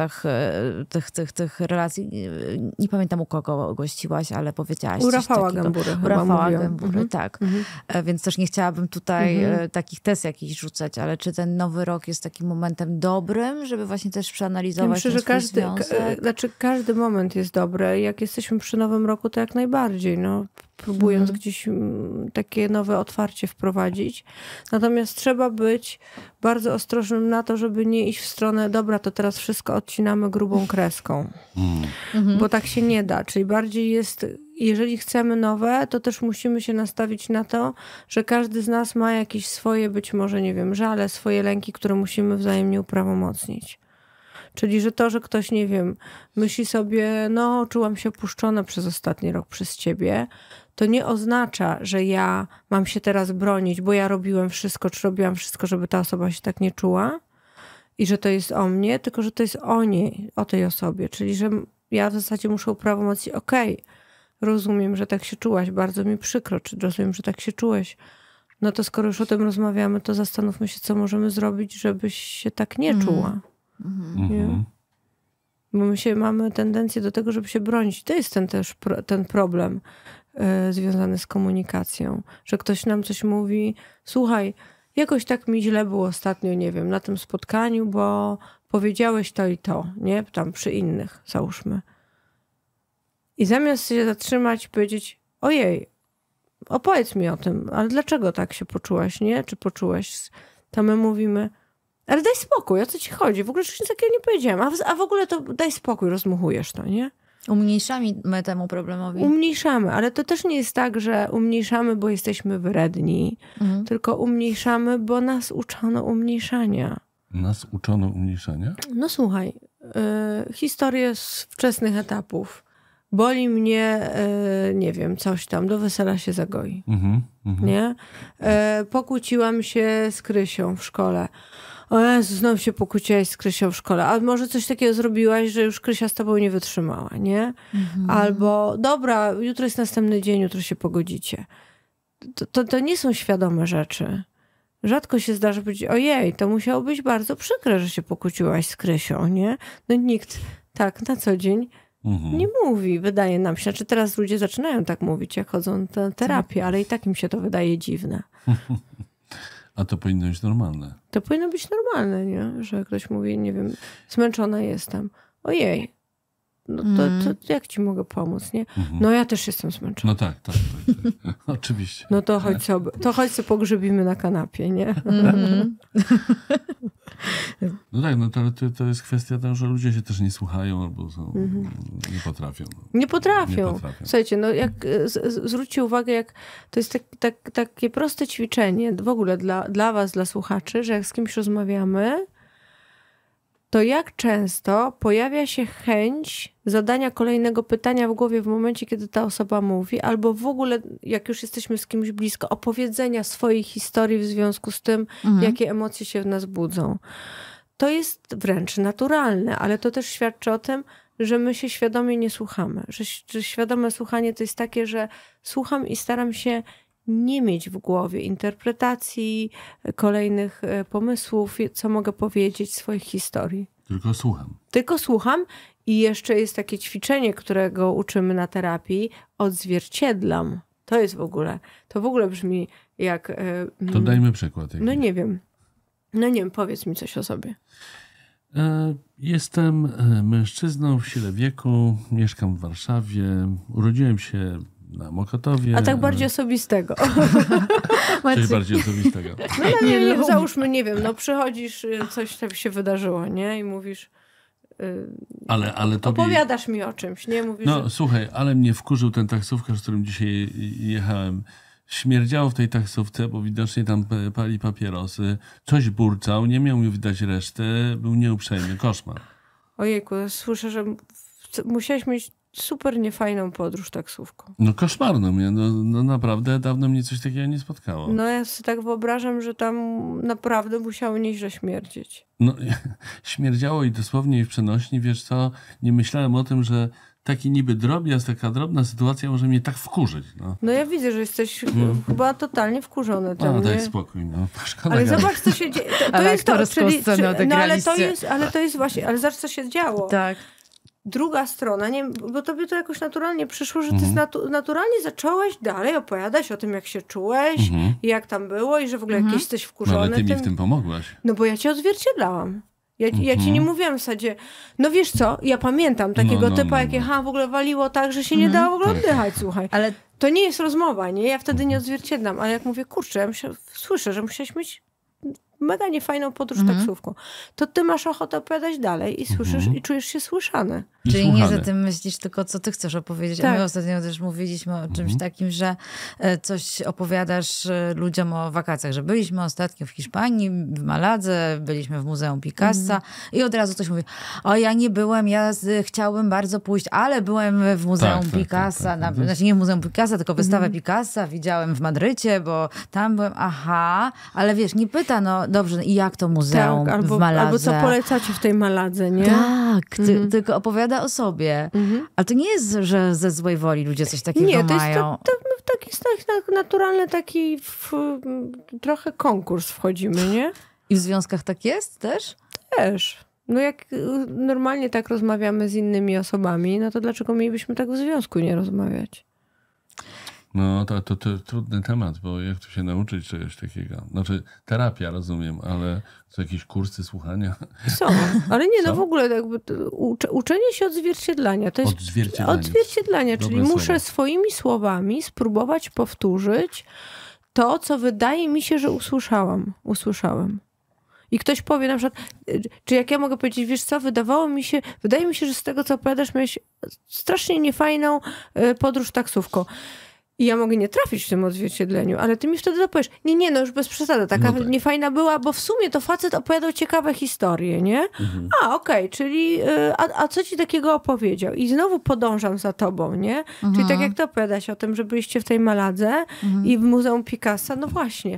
100% tych relacji. Nie pamiętam, u kogo gościłaś, ale powiedziałaś u Rafała Gębury. U Rafała Gębury, tak. Więc też nie chciałabym tutaj takich tez jakichś rzucać, ale czy ten nowy rok jest takim momentem dobrym, żeby właśnie też przeanalizować ten swój związek? Każdy moment jest dobry. Jak jesteśmy przy Nowym Roku, to jak najbardziej. Próbując gdzieś takie nowe otwarcie wprowadzić. Natomiast trzeba być bardzo ostrożnym na to, żeby nie iść w stronę dobra, to teraz wszystko odcinamy grubą kreską. Bo tak się nie da. Czyli bardziej jest, jeżeli chcemy nowe, to też musimy się nastawić na to, że każdy z nas ma jakieś swoje, być może, nie wiem, żale, swoje lęki, które musimy wzajemnie uprawomocnić. Czyli, że to, że ktoś, nie wiem, myśli sobie, czułam się opuszczona przez ostatni rok przez ciebie, to nie oznacza, że ja mam się teraz bronić, bo ja robiłam wszystko, czy robiłam wszystko, żeby ta osoba się tak nie czuła i że to jest o mnie, tylko że to jest o niej, o tej osobie. Czyli, że ja w zasadzie muszę uprawomocnić, rozumiem, że tak się czułaś, bardzo mi przykro, czy rozumiem, że tak się czułeś. No to skoro już o tym rozmawiamy, to zastanówmy się, co możemy zrobić, żebyś się tak nie czuła. Nie? Bo my mamy tendencję do tego, żeby się bronić. To jest ten problem związany z komunikacją. Że ktoś nam coś mówi, słuchaj, jakoś tak mi źle było ostatnio, nie wiem, na tym spotkaniu, bo powiedziałeś to i to, nie? Tam przy innych, załóżmy. I zamiast się zatrzymać, powiedzieć, ojej, opowiedz mi o tym, ale dlaczego tak się poczułaś, nie? Czy poczułeś? To my mówimy, ale daj spokój, o co ci chodzi? W ogóle nic takiego nie powiedziałam. A w ogóle to daj spokój, rozmuchujesz to, nie? Umniejszamy temu problemowi. Umniejszamy, ale to też nie jest tak, że umniejszamy, bo jesteśmy wredni, tylko umniejszamy, bo nas uczono umniejszania. Nas uczono umniejszania? No słuchaj, historie z wczesnych etapów. Boli mnie, nie wiem, coś tam, do wesela się zagoi. Nie? Pokłóciłam się z Krysią w szkole. O Jezu, znowu się pokłóciłaś z Krysią w szkole. A może coś takiego zrobiłaś, że już Krysia z tobą nie wytrzymała, nie? Albo dobra, jutro jest następny dzień, jutro się pogodzicie. To nie są świadome rzeczy. Rzadko się zdarza powiedzieć, ojej, to musiało być bardzo przykre, że się pokłóciłaś z Krysią, nie? No nikt tak na co dzień nie mówi, wydaje nam się. Znaczy teraz ludzie zaczynają tak mówić, jak chodzą na terapię, ale i tak im się to wydaje dziwne. A to powinno być normalne. To powinno być normalne, nie? Że ktoś mówi, nie wiem, zmęczona jestem. Ojej, no to jak ci mogę pomóc, nie? No ja też jestem zmęczona. No tak. Oczywiście. No to chodź sobie pogrzebimy na kanapie, nie? No tak, no to jest kwestia tego, że ludzie się też nie słuchają albo nie potrafią. Nie potrafią. Słuchajcie, no jak zwróćcie uwagę, jak to jest takie proste ćwiczenie w ogóle dla was, dla słuchaczy, że jak z kimś rozmawiamy, to jak często pojawia się chęć zadania kolejnego pytania w głowie w momencie, kiedy ta osoba mówi, albo w ogóle, jak już jesteśmy z kimś blisko, opowiedzenia swojej historii w związku z tym, jakie emocje się w nas budzą. To jest wręcz naturalne, ale to też świadczy o tym, że my się świadomie nie słuchamy. Że świadome słuchanie to jest takie, że słucham i staram się nie mieć w głowie interpretacji, kolejnych pomysłów, co mogę powiedzieć, swoich historii. Tylko słucham i jeszcze jest takie ćwiczenie, którego uczymy na terapii, odzwierciedlam. To w ogóle brzmi jak... To dajmy przykład. No nie wiem, powiedz mi coś o sobie. Jestem mężczyzną w sile wieku, mieszkam w Warszawie, urodziłem się na Mokotowie. A tak bardziej osobistego. Coś bardziej osobistego. No nie, załóżmy, nie wiem, przychodzisz, coś tam się wydarzyło, nie? I mówisz... Ale tobie... Opowiadasz mi o czymś, nie? Mówisz, że... Słuchaj, ale mnie wkurzył ten taksówkarz, z którym dzisiaj jechałem. Śmierdziało w tej taksówce, bo widocznie tam pali papierosy. Coś burczał, nie miał mi wydać resztę, był nieuprzejmy. Koszmar. Ojejku, słyszę, że musiałeś mieć super niefajną podróż taksówką. No koszmarną. No naprawdę dawno mnie coś takiego nie spotkało. No ja sobie tak wyobrażam, że tam naprawdę musiało nieźle śmierdzieć. No śmierdziało i dosłownie i w przenośni. Wiesz co, nie myślałem o tym, że taki niby drobiazg, taka drobna sytuacja może mnie tak wkurzyć. No ja widzę, że jesteś chyba totalnie wkurzony. Daj spokój. Szkoda ale zobacz, co się dzieje. Ale aktorską scenę odegraliście. Ale to jest właśnie, ale zobacz, co się działo. Tak. Druga strona, nie, bo tobie to jakoś naturalnie przyszło, że ty naturalnie zacząłeś dalej opowiadać o tym, jak się czułeś i jak tam było i że w ogóle jakiś jesteś wkurzony. No ale ty mi w tym pomogłaś. No bo ja cię odzwierciedlałam. Ja ci nie mówiłam w zasadzie, no wiesz co, ja pamiętam takiego typa, jakie w ogóle waliło tak, że się nie dało w ogóle oddychać, słuchaj. Ale to nie jest rozmowa, nie? Ja wtedy nie odzwierciedlam, ale jak mówię, kurczę, słyszę, że musiałeś mieć mega niefajną podróż taksówką, to ty masz ochotę opowiadać dalej i słyszysz i czujesz się słyszany. Czyli nie za tym myślisz tylko, co ty chcesz opowiedzieć. Tak. A my ostatnio też mówiliśmy o czymś takim, że coś opowiadasz ludziom o wakacjach, że byliśmy ostatnio w Hiszpanii, w Maladze, byliśmy w Muzeum Picassa i od razu ktoś mówi, o ja nie byłem, chciałbym bardzo pójść, ale byłem w Muzeum Picassa, znaczy nie w Muzeum Picassa, tylko wystawę Picassa widziałem w Madrycie, bo tam byłem, ale wiesz, nie pyta, no dobrze, i jak to muzeum w Maladze? Albo co polecacie w tej Maladze, nie? Tak, tylko opowiada o sobie. Ale to nie jest, że ze złej woli ludzie coś takiego mają. Nie, to jest naturalny taki trochę konkurs wchodzimy, nie? I w związkach tak jest też? Też. No jak normalnie tak rozmawiamy z innymi osobami, no to dlaczego mielibyśmy tak w związku nie rozmawiać? No to trudny temat, bo jak tu się nauczyć czegoś takiego? Znaczy terapia, rozumiem, ale są jakieś kursy słuchania? Są, ale nie, no w ogóle jakby uczenie się odzwierciedlania. To jest odzwierciedlania, czyli muszę swoimi słowami spróbować powtórzyć to, co wydaje mi się, że usłyszałem. I ktoś powie na przykład, czy jak ja mogę powiedzieć, wiesz co, wydaje mi się, że z tego, co opowiadasz, miałeś strasznie niefajną podróż taksówką. I ja mogę nie trafić w tym odzwierciedleniu, ale ty mi wtedy dopowiesz, nie, no już bez przesady, taka niefajna była, bo w sumie to facet opowiadał ciekawe historie, nie? Okej, czyli a co ci takiego opowiedział? I znowu podążam za tobą, nie? Czyli tak jak ty opowiadasz o tym, że byliście w tej Maladze i w Muzeum Picassa, no właśnie.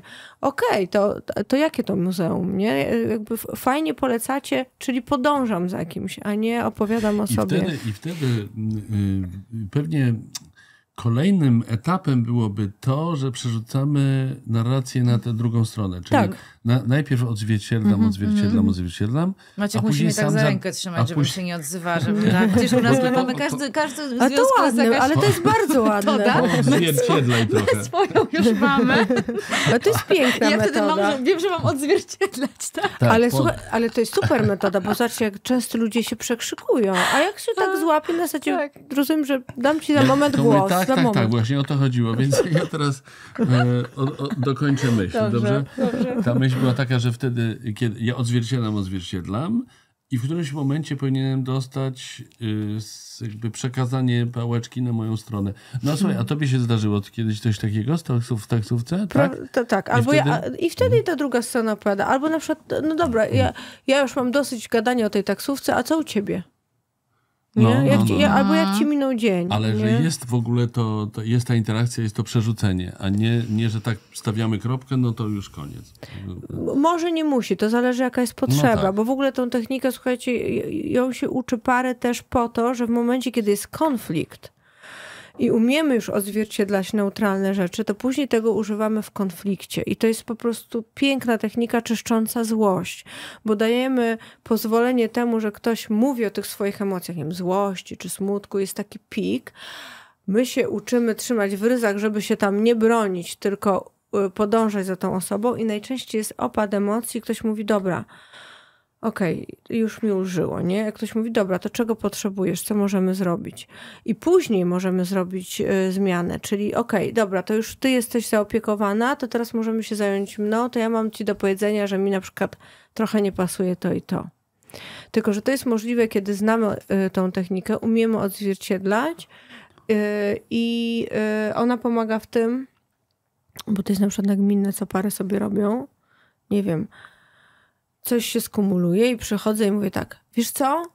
To jakie to muzeum, nie? Jakby fajnie polecacie, czyli podążam za kimś, a nie opowiadam o sobie. I wtedy pewnie Kolejnym etapem byłoby to, że przerzucamy narrację na tę drugą stronę. Czyli najpierw odzwierciedlam. Maciek musi mnie tak za rękę trzymać, żeby się nie odzywa. Przecież u nas my mamy każdy związek to ładne, ale to jest bardzo ładne. Odzwierciedlaj trochę. Swoją już mamy. No to jest piękna metoda. Wiem, że mam odzwierciedlać. Tak? Słuchaj, ale to jest super metoda, bo zobaczcie, jak często ludzie się przekrzykują. A jak się tak złapie, na zasadzie rozumiem, że dam ci za moment głos. Tak, właśnie o to chodziło, więc ja teraz dokończę myśl, dobrze? Ta myśl była taka, że wtedy, kiedy ja odzwierciedlam i w którymś momencie powinienem dostać jakby przekazanie pałeczki na moją stronę. No słuchaj, a tobie się zdarzyło kiedyś coś takiego w taksówce? Tak? Tak. I wtedy ta druga strona opowiada. Albo na przykład, no dobra, ja już mam dosyć gadania o tej taksówce, a co u ciebie? Albo jak ci minął dzień. Ale że jest w ogóle to jest ta interakcja, jest to przerzucenie, a nie, że tak stawiamy kropkę, no to już koniec. Może nie musi, to zależy jaka jest potrzeba, bo w ogóle tą technikę, słuchajcie, ją się uczy parę też po to, że w momencie, kiedy jest konflikt i umiemy już odzwierciedlać neutralne rzeczy, to później tego używamy w konflikcie. I to jest po prostu piękna technika czyszcząca złość, bo dajemy pozwolenie temu, że ktoś mówi o tych swoich emocjach, nie wiem, złości czy smutku, jest taki pik. My się uczymy trzymać w ryzach, żeby się tam nie bronić, tylko podążać za tą osobą i najczęściej jest opad emocji. Ktoś mówi, dobra, okej, już mi ulżyło, nie? Jak ktoś mówi, dobra, to czego potrzebujesz, co możemy zrobić? I później możemy zrobić zmianę, czyli dobra, to już ty jesteś zaopiekowana, to teraz możemy się zająć mną, to ja mam ci do powiedzenia, że mi na przykład trochę nie pasuje to i to. Tylko że to jest możliwe, kiedy znamy tą technikę, umiemy odzwierciedlać i ona pomaga w tym, bo to jest na przykład nagminne, co pary sobie robią, nie wiem, coś się skumuluje i przychodzę i mówię tak, wiesz co?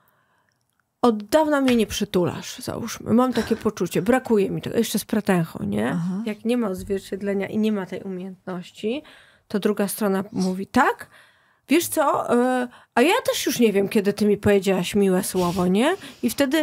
Od dawna mnie nie przytulasz, załóżmy. Mam takie poczucie, brakuje mi tego, jeszcze z pretęchą, nie? Aha. Jak nie ma odzwierciedlenia i nie ma tej umiejętności, to druga strona mówi, tak? Wiesz co? A ja też już nie wiem, kiedy ty mi powiedziałaś miłe słowo, nie? I wtedy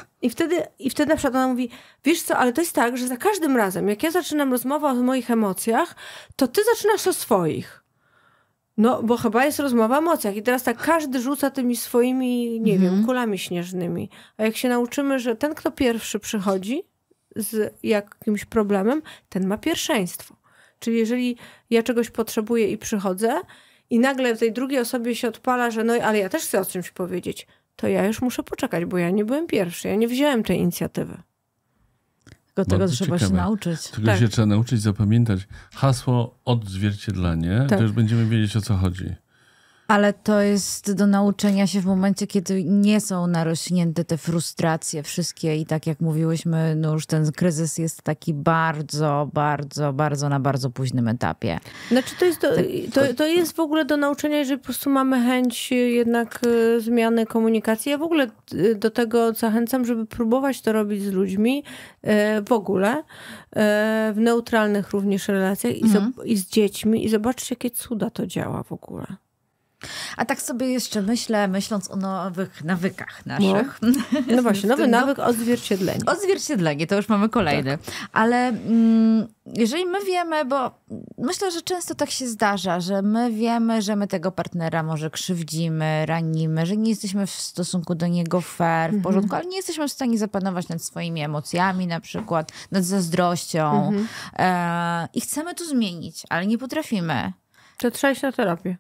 na przykład ona mówi, wiesz co, ale to jest tak, że za każdym razem, jak ja zaczynam rozmowę o moich emocjach, to ty zaczynasz o swoich. No, bo chyba jest rozmowa o emocjach i teraz tak każdy rzuca tymi swoimi, nie wiem, kulami śnieżnymi. A jak się nauczymy, że ten, kto pierwszy przychodzi z jakimś problemem, ten ma pierwszeństwo. Czyli jeżeli ja czegoś potrzebuję i przychodzę i nagle w tej drugiej osobie się odpala, że no, ale ja też chcę o czymś powiedzieć, to ja już muszę poczekać, bo ja nie byłem pierwszy, ja nie wziąłem tej inicjatywy. Tylko tego trzeba się nauczyć. Tego się trzeba nauczyć, zapamiętać. Hasło odzwierciedlanie, to już będziemy wiedzieć, o co chodzi. Ale to jest do nauczenia się w momencie, kiedy nie są narośnięte te frustracje wszystkie i tak jak mówiłyśmy, no już ten kryzys jest taki bardzo, bardzo, bardzo na bardzo późnym etapie. Znaczy to jest w ogóle do nauczenia, jeżeli po prostu mamy chęć jednak zmiany komunikacji. Ja w ogóle do tego zachęcam, żeby próbować to robić z ludźmi w ogóle, w neutralnych również relacjach i z dziećmi i zobaczcie, jakie cuda to działa w ogóle. A tak sobie jeszcze myśląc o nowych nawykach naszych. No właśnie, nowy nawyk odzwierciedlenie. Odzwierciedlenie, to już mamy kolejny. Tak. Ale jeżeli my wiemy, bo myślę, że często tak się zdarza, że my wiemy, że my tego partnera może krzywdzimy, ranimy, że nie jesteśmy w stosunku do niego fair, w porządku, ale nie jesteśmy w stanie zapanować nad swoimi emocjami na przykład, nad zazdrością. I chcemy to zmienić, ale nie potrafimy. To trzeba iść na terapię.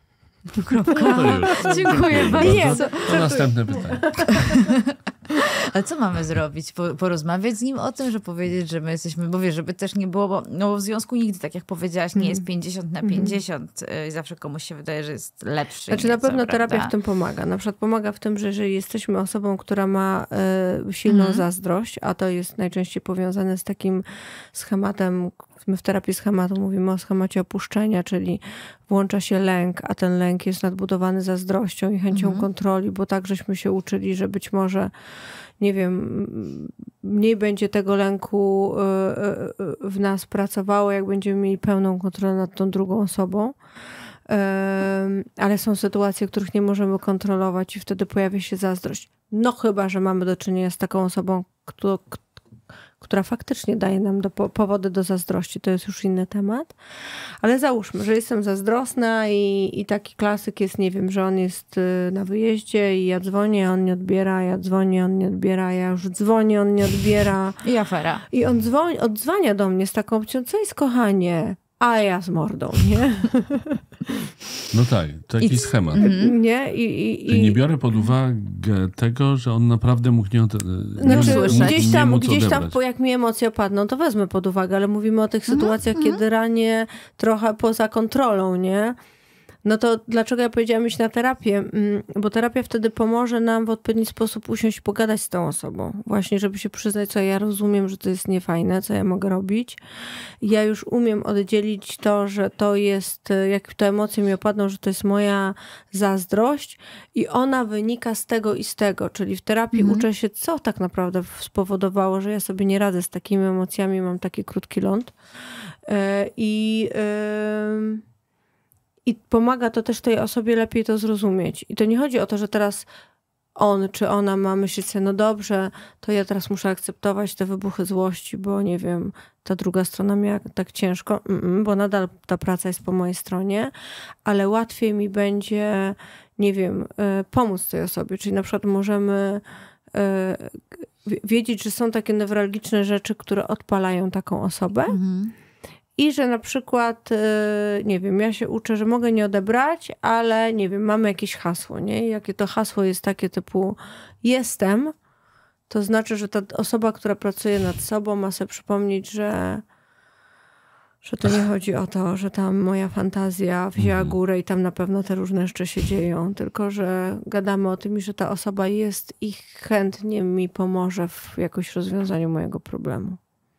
No Dziękuję bardzo. To następne pytanie. Ale co mamy zrobić? Porozmawiać z nim o tym, że powiedzieć, że my jesteśmy, bo wiesz, żeby też nie było, bo w związku nigdy, tak jak powiedziałaś, nie jest 50/50 i zawsze komuś się wydaje, że jest lepszy. Znaczy na pewno terapia w tym pomaga. Na przykład pomaga w tym, że jeżeli jesteśmy osobą, która ma silną zazdrość, a to jest najczęściej powiązane z takim schematem, my w terapii schematu mówimy o schemacie opuszczenia, czyli włącza się lęk, a ten lęk jest nadbudowany zazdrością i chęcią kontroli, bo tak żeśmy się uczyli, że być może, nie wiem, mniej będzie tego lęku w nas pracowało, jak będziemy mieli pełną kontrolę nad tą drugą osobą. Ale są sytuacje, których nie możemy kontrolować i wtedy pojawia się zazdrość. No chyba, że mamy do czynienia z taką osobą, która faktycznie daje nam powody do zazdrości. To jest już inny temat. Ale załóżmy, że jestem zazdrosna i taki klasyk jest, nie wiem, że on jest na wyjeździe i ja dzwonię, on nie odbiera, ja dzwonię, on nie odbiera, ja już dzwonię, on nie odbiera. I afera. I on odzwania do mnie z taką opcją, co jest kochanie? A ja z mordą, nie? No tak, taki schemat. Nie? Czyli nie biorę pod uwagę tego, że on naprawdę mógł nie gdzieś tam, jak mi emocje opadną, to wezmę pod uwagę, ale mówimy o tych sytuacjach, kiedy ranię trochę poza kontrolą, nie? No to dlaczego ja powiedziałam iść na terapię? Bo terapia wtedy pomoże nam w odpowiedni sposób usiąść i pogadać z tą osobą. Właśnie, żeby się przyznać, co ja rozumiem, że to jest niefajne, co ja mogę robić. Ja już umiem oddzielić to, że to jest, jak te emocje mi opadną, że to jest moja zazdrość i ona wynika z tego i z tego. Czyli w terapii uczę się, co tak naprawdę spowodowało, że ja sobie nie radzę z takimi emocjami, mam taki krótki ląd. I pomaga to też tej osobie lepiej to zrozumieć. I to nie chodzi o to, że teraz on czy ona ma myśleć sobie, no dobrze, to ja teraz muszę akceptować te wybuchy złości, bo nie wiem, ta druga strona miała tak ciężko, bo nadal ta praca jest po mojej stronie, ale łatwiej mi będzie, nie wiem, pomóc tej osobie. Czyli na przykład możemy wiedzieć, że są takie newralgiczne rzeczy, które odpalają taką osobę. I że na przykład, nie wiem, ja się uczę, że mogę nie odebrać, ale nie wiem, mamy jakieś hasło, nie? I jakie to hasło jest takie typu jestem, to znaczy, że ta osoba, która pracuje nad sobą, ma sobie przypomnieć, że to nie chodzi o to, że tam moja fantazja wzięła górę i tam na pewno te różne rzeczy się dzieją, tylko że gadamy o tym, że ta osoba jest i chętnie mi pomoże w jakoś rozwiązaniu mojego problemu.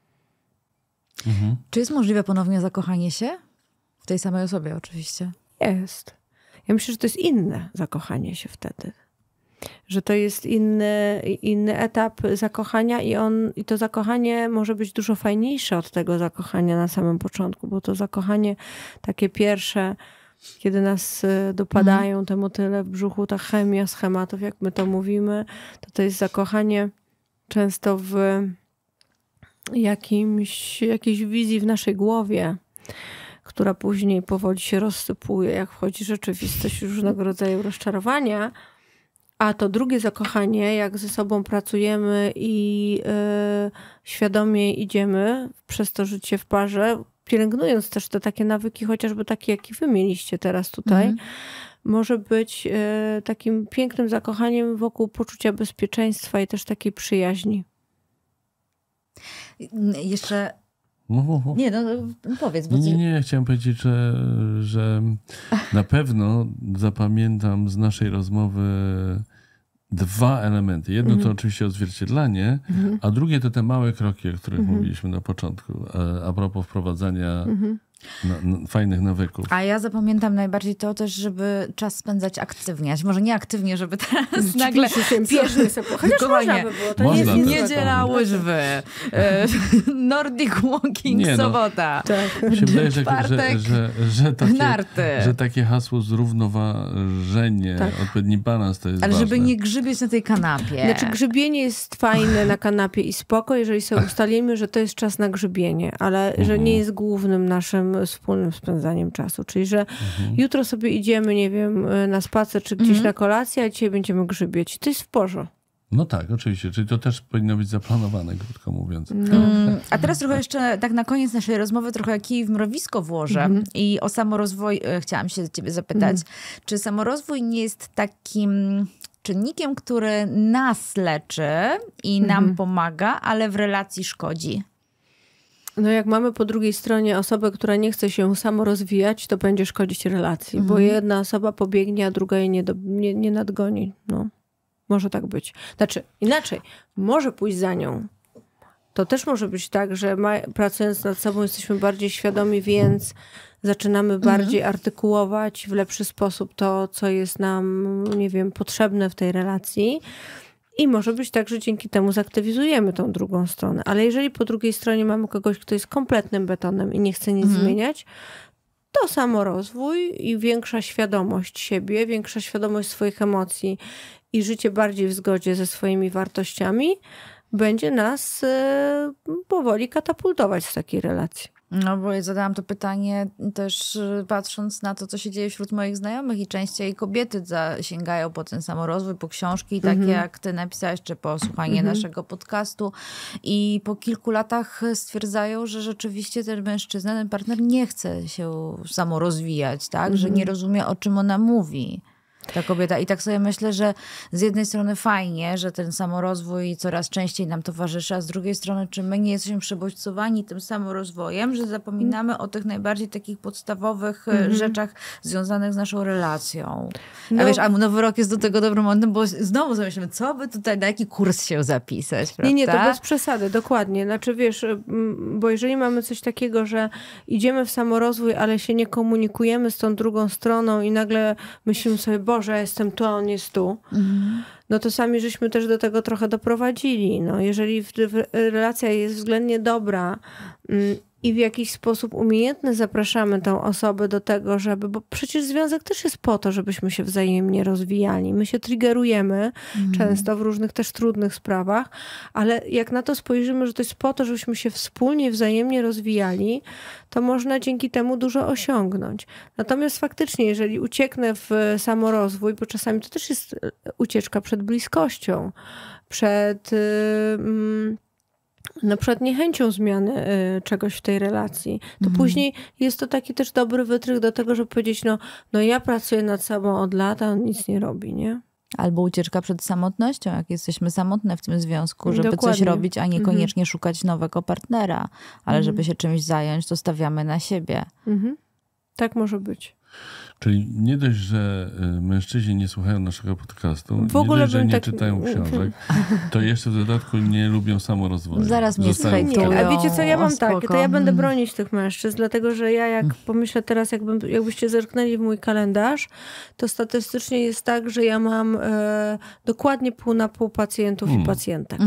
Czy jest możliwe ponownie zakochanie się? W tej samej osobie oczywiście. Jest. Ja myślę, że to jest inne zakochanie się wtedy. Że to jest inny etap zakochania i to zakochanie może być dużo fajniejsze od tego zakochania na samym początku, bo to zakochanie takie pierwsze, kiedy nas dopadają te motyle w brzuchu, ta chemia schematów, jak my to mówimy, to jest zakochanie często w jakiejś wizji w naszej głowie, która później powoli się rozsypuje, jak wchodzi rzeczywistość, różnego rodzaju rozczarowania. A to drugie zakochanie, jak ze sobą pracujemy i świadomie idziemy przez to życie w parze, pielęgnując też te takie nawyki, chociażby takie, jakie wy mieliście teraz tutaj, może być takim pięknym zakochaniem wokół poczucia bezpieczeństwa i też takiej przyjaźni. Jeszcze... Nie, powiedz. Bo nie, chciałem powiedzieć, że na pewno zapamiętam z naszej rozmowy dwa elementy. Jedno to oczywiście odzwierciedlanie, a drugie to te małe kroki, o których mówiliśmy na początku, a propos wprowadzania fajnych nawyków. A ja zapamiętam najbardziej to też, żeby czas spędzać aktywnie. Może nie aktywnie, żeby teraz nagle... Bieżnie sobie. Chociaż można by było. To nie jest niedziela, łyżwy, Nordic walking, sobota. Tak. Mi się wydaje, że takie hasło zrównoważenie, odpowiedni balans to jest ale ważne. żeby nie grzybieć na tej kanapie. Znaczy grzybienie jest fajne na kanapie i spoko, jeżeli sobie ustalimy, że to jest czas na grzybienie, ale że nie jest głównym naszym wspólnym spędzaniem czasu. Czyli, że jutro sobie idziemy, nie wiem, na spacer czy gdzieś na kolację, a dzisiaj będziemy grzybieć. To jest w porządku. No tak, oczywiście. Czyli to też powinno być zaplanowane, krótko mówiąc. A teraz trochę jeszcze tak na koniec naszej rozmowy trochę kij w mrowisko włożę i o samorozwój chciałam się ciebie zapytać. Czy samorozwój nie jest takim czynnikiem, który nas leczy i nam pomaga, ale w relacji szkodzi? No jak mamy po drugiej stronie osobę, która nie chce się samorozwijać, to będzie szkodzić relacji, bo jedna osoba pobiegnie, a druga jej nie nadgoni. No, może tak być. Znaczy, inaczej, może pójść za nią. To też może być tak, że pracując nad sobą jesteśmy bardziej świadomi, więc zaczynamy bardziej artykułować w lepszy sposób to, co jest nam, nie wiem, potrzebne w tej relacji. I może być tak, że dzięki temu zaktywizujemy tą drugą stronę. Ale jeżeli po drugiej stronie mamy kogoś, kto jest kompletnym betonem i nie chce nic zmieniać, to samorozwój i większa świadomość siebie, większa świadomość swoich emocji i życie bardziej w zgodzie ze swoimi wartościami będzie nas powoli katapultować z takiej relacji. No bo ja zadałam to pytanie też patrząc na to, co się dzieje wśród moich znajomych i częściej kobiety sięgają po ten samorozwój, po książki takie jak ty napisałaś, czy po słuchanie naszego podcastu i po kilku latach stwierdzają, że rzeczywiście ten mężczyzna, ten partner nie chce się samorozwijać, tak? Że nie rozumie, o czym ona mówi. Ta kobieta. I tak sobie myślę, że z jednej strony fajnie, że ten samorozwój coraz częściej nam towarzyszy, a z drugiej strony, czy my nie jesteśmy przebodźcowani tym samorozwojem, że zapominamy o tych najbardziej takich podstawowych rzeczach związanych z naszą relacją. No. A wiesz, a Nowy Rok jest do tego dobrym momentem, bo znowu zamyślimy, co by tutaj, na jaki kurs się zapisać, prawda? Nie, to bez przesady, dokładnie. Znaczy wiesz, bo jeżeli mamy coś takiego, że idziemy w samorozwój, ale się nie komunikujemy z tą drugą stroną i nagle myślimy sobie, Boże, jestem tu, a on jest tu. No to sami żeśmy też do tego trochę doprowadzili. No, jeżeli relacja jest względnie dobra i w jakiś sposób umiejętny zapraszamy tą osobę do tego, żeby, bo przecież związek też jest po to, żebyśmy się wzajemnie rozwijali. My się triggerujemy często w różnych też trudnych sprawach, ale jak na to spojrzymy, że to jest po to, żebyśmy się wspólnie, wzajemnie rozwijali, to można dzięki temu dużo osiągnąć. Natomiast faktycznie, jeżeli ucieknę w samorozwój, bo czasami to też jest ucieczka przed bliskością, przed na przykład niechęcią zmiany czegoś w tej relacji, to później jest to taki też dobry wytrych do tego, żeby powiedzieć, no ja pracuję nad sobą od lat, a on nic nie robi, nie? Albo ucieczka przed samotnością, jak jesteśmy samotne w tym związku, żeby Dokładnie. coś robić, a niekoniecznie szukać nowego partnera, ale żeby się czymś zająć, to stawiamy na siebie. Tak może być. Czyli nie dość, że mężczyźni nie słuchają naszego podcastu, w ogóle nie dość, że nie tak czytają książek, to jeszcze w dodatku nie lubią samorozwoju. Zaraz mnie Nie, a wiecie co, ja mam tak, to ja będę bronić tych mężczyzn, dlatego że ja jak pomyślę teraz, jakbyście zerknęli w mój kalendarz, to statystycznie jest tak, że ja mam dokładnie pół na pół pacjentów i pacjentek.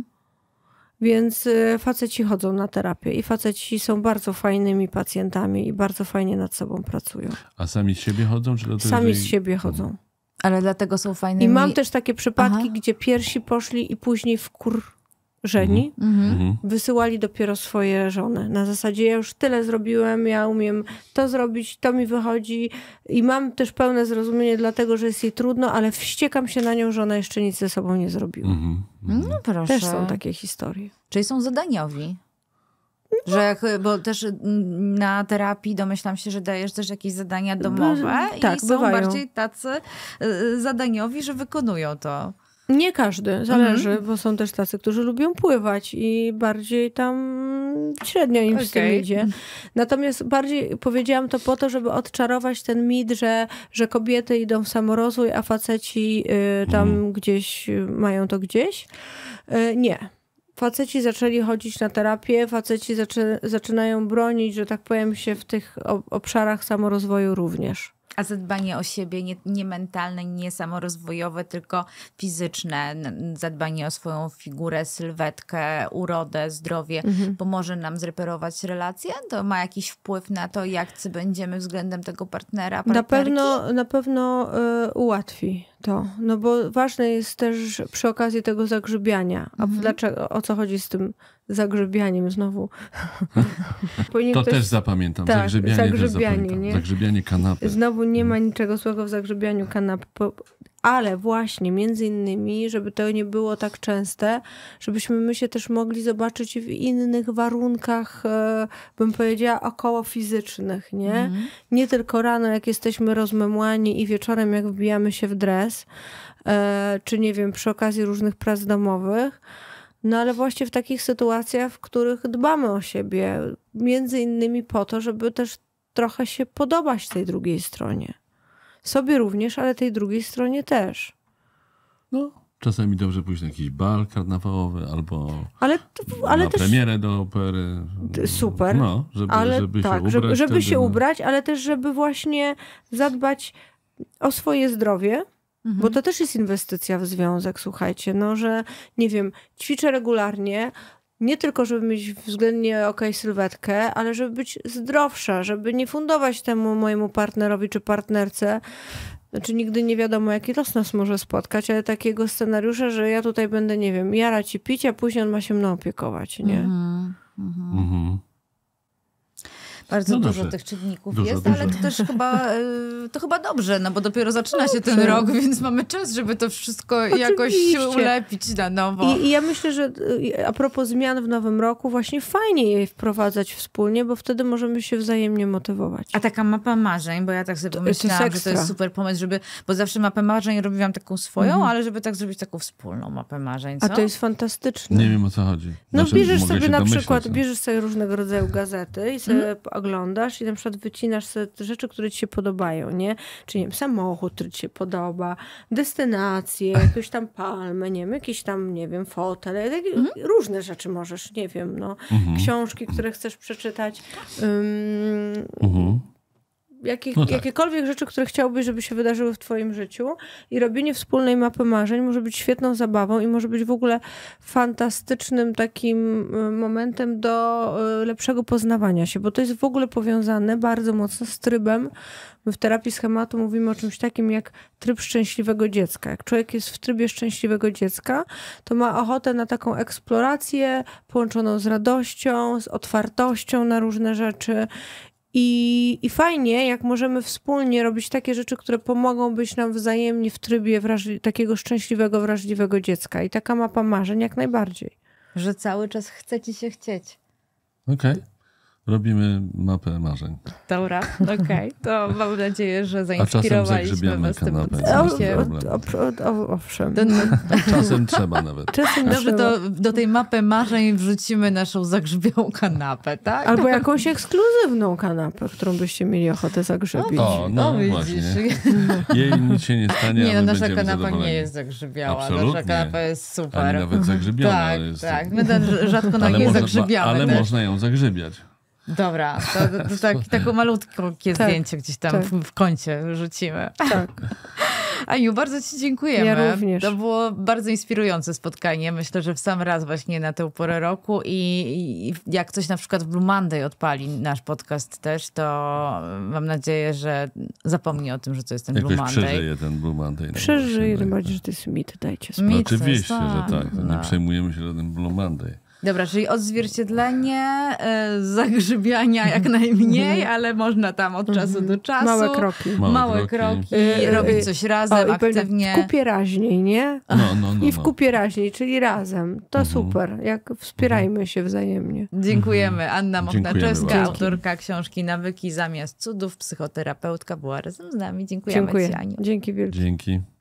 Więc faceci chodzą na terapię i faceci są bardzo fajnymi pacjentami i bardzo fajnie nad sobą pracują. A sami z siebie chodzą? Czy dlatego, sami z siebie chodzą. Ale dlatego są fajnymi... I mam też takie przypadki, gdzie pierwsi poszli i później wkurzeni wysyłali dopiero swoje żony. Na zasadzie ja już tyle zrobiłem, ja umiem to zrobić, to mi wychodzi i mam też pełne zrozumienie dlatego, że jest jej trudno, ale wściekam się na nią, że ona jeszcze nic ze sobą nie zrobiła. No proszę. Też są takie historie. Czyli są zadaniowi. Że bo też na terapii domyślam się, że dajesz też jakieś zadania domowe tak, i są bywają. bardziej tacy zadaniowi, że wykonują to. Nie każdy, zależy, bo są też tacy, którzy lubią pływać i bardziej tam średnio im z tym idzie. Natomiast bardziej powiedziałam to po to, żeby odczarować ten mit, że kobiety idą w samorozwój, a faceci tam gdzieś mają to gdzieś. Nie. Faceci zaczęli chodzić na terapię, faceci zaczynają bronić, że tak powiem, się w tych obszarach samorozwoju również. A zadbanie o siebie nie mentalne, nie samorozwojowe, tylko fizyczne, zadbanie o swoją figurę, sylwetkę, urodę, zdrowie, pomoże nam zreperować relacje? To ma jakiś wpływ na to, jak będziemy względem tego partnera, partnerki? Na pewno ułatwi to. No bo ważne jest też przy okazji tego zagrzybiania. A dlaczego? O co chodzi z tym zagrzybianiem znowu? To też zapamiętam. Tak, zagrzybianie też zapamiętam. nie? Zagrzybianie kanapy. Znowu nie ma niczego złego w zagrzybianiu kanapy. Ale właśnie, między innymi, żeby to nie było tak częste, żebyśmy my się też mogli zobaczyć w innych warunkach, bym powiedziała, około fizycznych, nie? Nie tylko rano, jak jesteśmy rozmemłani i wieczorem, jak wbijamy się w dres, czy nie wiem, przy okazji różnych prac domowych, no ale właśnie w takich sytuacjach, w których dbamy o siebie, między innymi po to, żeby też trochę się podobać tej drugiej stronie. Sobie również, ale tej drugiej stronie też. No, czasami dobrze pójść na jakiś bal karnawałowy albo ale na też premierę do opery. Super. No, żeby się ubrać, ale też żeby właśnie zadbać o swoje zdrowie, bo to też jest inwestycja w związek, słuchajcie. No, że nie wiem, ćwiczę regularnie, nie tylko, żeby mieć względnie sylwetkę, ale żeby być zdrowsza, żeby nie fundować temu mojemu partnerowi czy partnerce Znaczy nigdy nie wiadomo, jaki los nas może spotkać, ale takiego scenariusza, że ja tutaj będę, nie wiem, jarać i pić, a później on ma się mną opiekować, nie? Bardzo dużo tych czynników jest, ale to też chyba dobrze, no bo dopiero zaczyna się ten rok, więc mamy czas, żeby to wszystko jakoś ulepić na nowo. I ja myślę, że a propos zmian w nowym roku, właśnie fajnie je wprowadzać wspólnie, bo wtedy możemy się wzajemnie motywować. A taka mapa marzeń, bo ja tak sobie pomyślałam, że to jest super pomysł, bo zawsze mapę marzeń robiłam taką swoją, ale żeby tak zrobić taką wspólną mapę marzeń, co? A to jest fantastyczne. Nie wiem, o co chodzi. Bierzesz sobie na przykład, bierzesz sobie różnego rodzaju gazety i sobie oglądasz i na przykład wycinasz sobie te rzeczy, które ci się podobają, nie? Czyli nie wiem, samochód, który ci się podoba, destynacje, jakąś tam palmę, nie wiem, jakieś tam, nie wiem, fotel, różne rzeczy możesz, nie wiem, książki, które chcesz przeczytać. Jakiekolwiek rzeczy, które chciałbyś, żeby się wydarzyły w twoim życiu i robienie wspólnej mapy marzeń może być świetną zabawą i może być w ogóle fantastycznym takim momentem do lepszego poznawania się, bo to jest w ogóle powiązane bardzo mocno z trybem. My w terapii schematu mówimy o czymś takim jak tryb szczęśliwego dziecka. Jak człowiek jest w trybie szczęśliwego dziecka, to ma ochotę na taką eksplorację połączoną z radością, z otwartością na różne rzeczy. I fajnie, jak możemy wspólnie robić takie rzeczy, które pomogą być nam wzajemnie w trybie takiego szczęśliwego, wrażliwego dziecka. I taka mapa marzeń jak najbardziej. Że cały czas chce ci się chcieć. Okej. Robimy mapę marzeń. Dobra, to mam nadzieję, że zainspirowaliśmy was tym. Owszem. Czasem trzeba nawet. Dobrze, to do tej mapy marzeń wrzucimy naszą zagrzybioną kanapę, tak? Albo jakąś ekskluzywną kanapę, którą byście mieli ochotę zagrzebić. Właśnie. Jej nic się nie stanie, nie, nasza kanapa nie jest zagrzebiała. Absolutnie. Nasza kanapa jest super. Ani nawet zagrzybiona. Tak. My rzadko na nie zagrzebiamy. Ale można ją zagrzybiać. Dobra, to takie malutkie zdjęcie gdzieś tam w kącie rzucimy. Tak. Aniu, bardzo ci dziękujemy. Ja również. To było bardzo inspirujące spotkanie. Myślę, że w sam raz właśnie na tę porę roku i jak coś na przykład w Blue Monday odpali nasz podcast też, to mam nadzieję, że zapomni o tym, że to jest ten Blue Monday. Przeżyje ten Blue Monday. Przeżyje, tym bardziej, że to jest mit, dajcie spokój. No, oczywiście, że tak. Nie przejmujemy się żadnym Blue Monday. Dobra, czyli odzwierciedlenie, zagrzybiania jak najmniej, ale można tam od czasu do czasu. Małe kroki. Robić coś razem, aktywnie. W kupie raźniej, nie? I w kupie raźniej, czyli razem. To super. Wspierajmy się wzajemnie. Dziękujemy. Anna Mochnaczewska, autorka książki Nawyki zamiast cudów, psychoterapeutka była razem z nami. Dziękujemy ci, Aniu. Dzięki wielkie. Dzięki.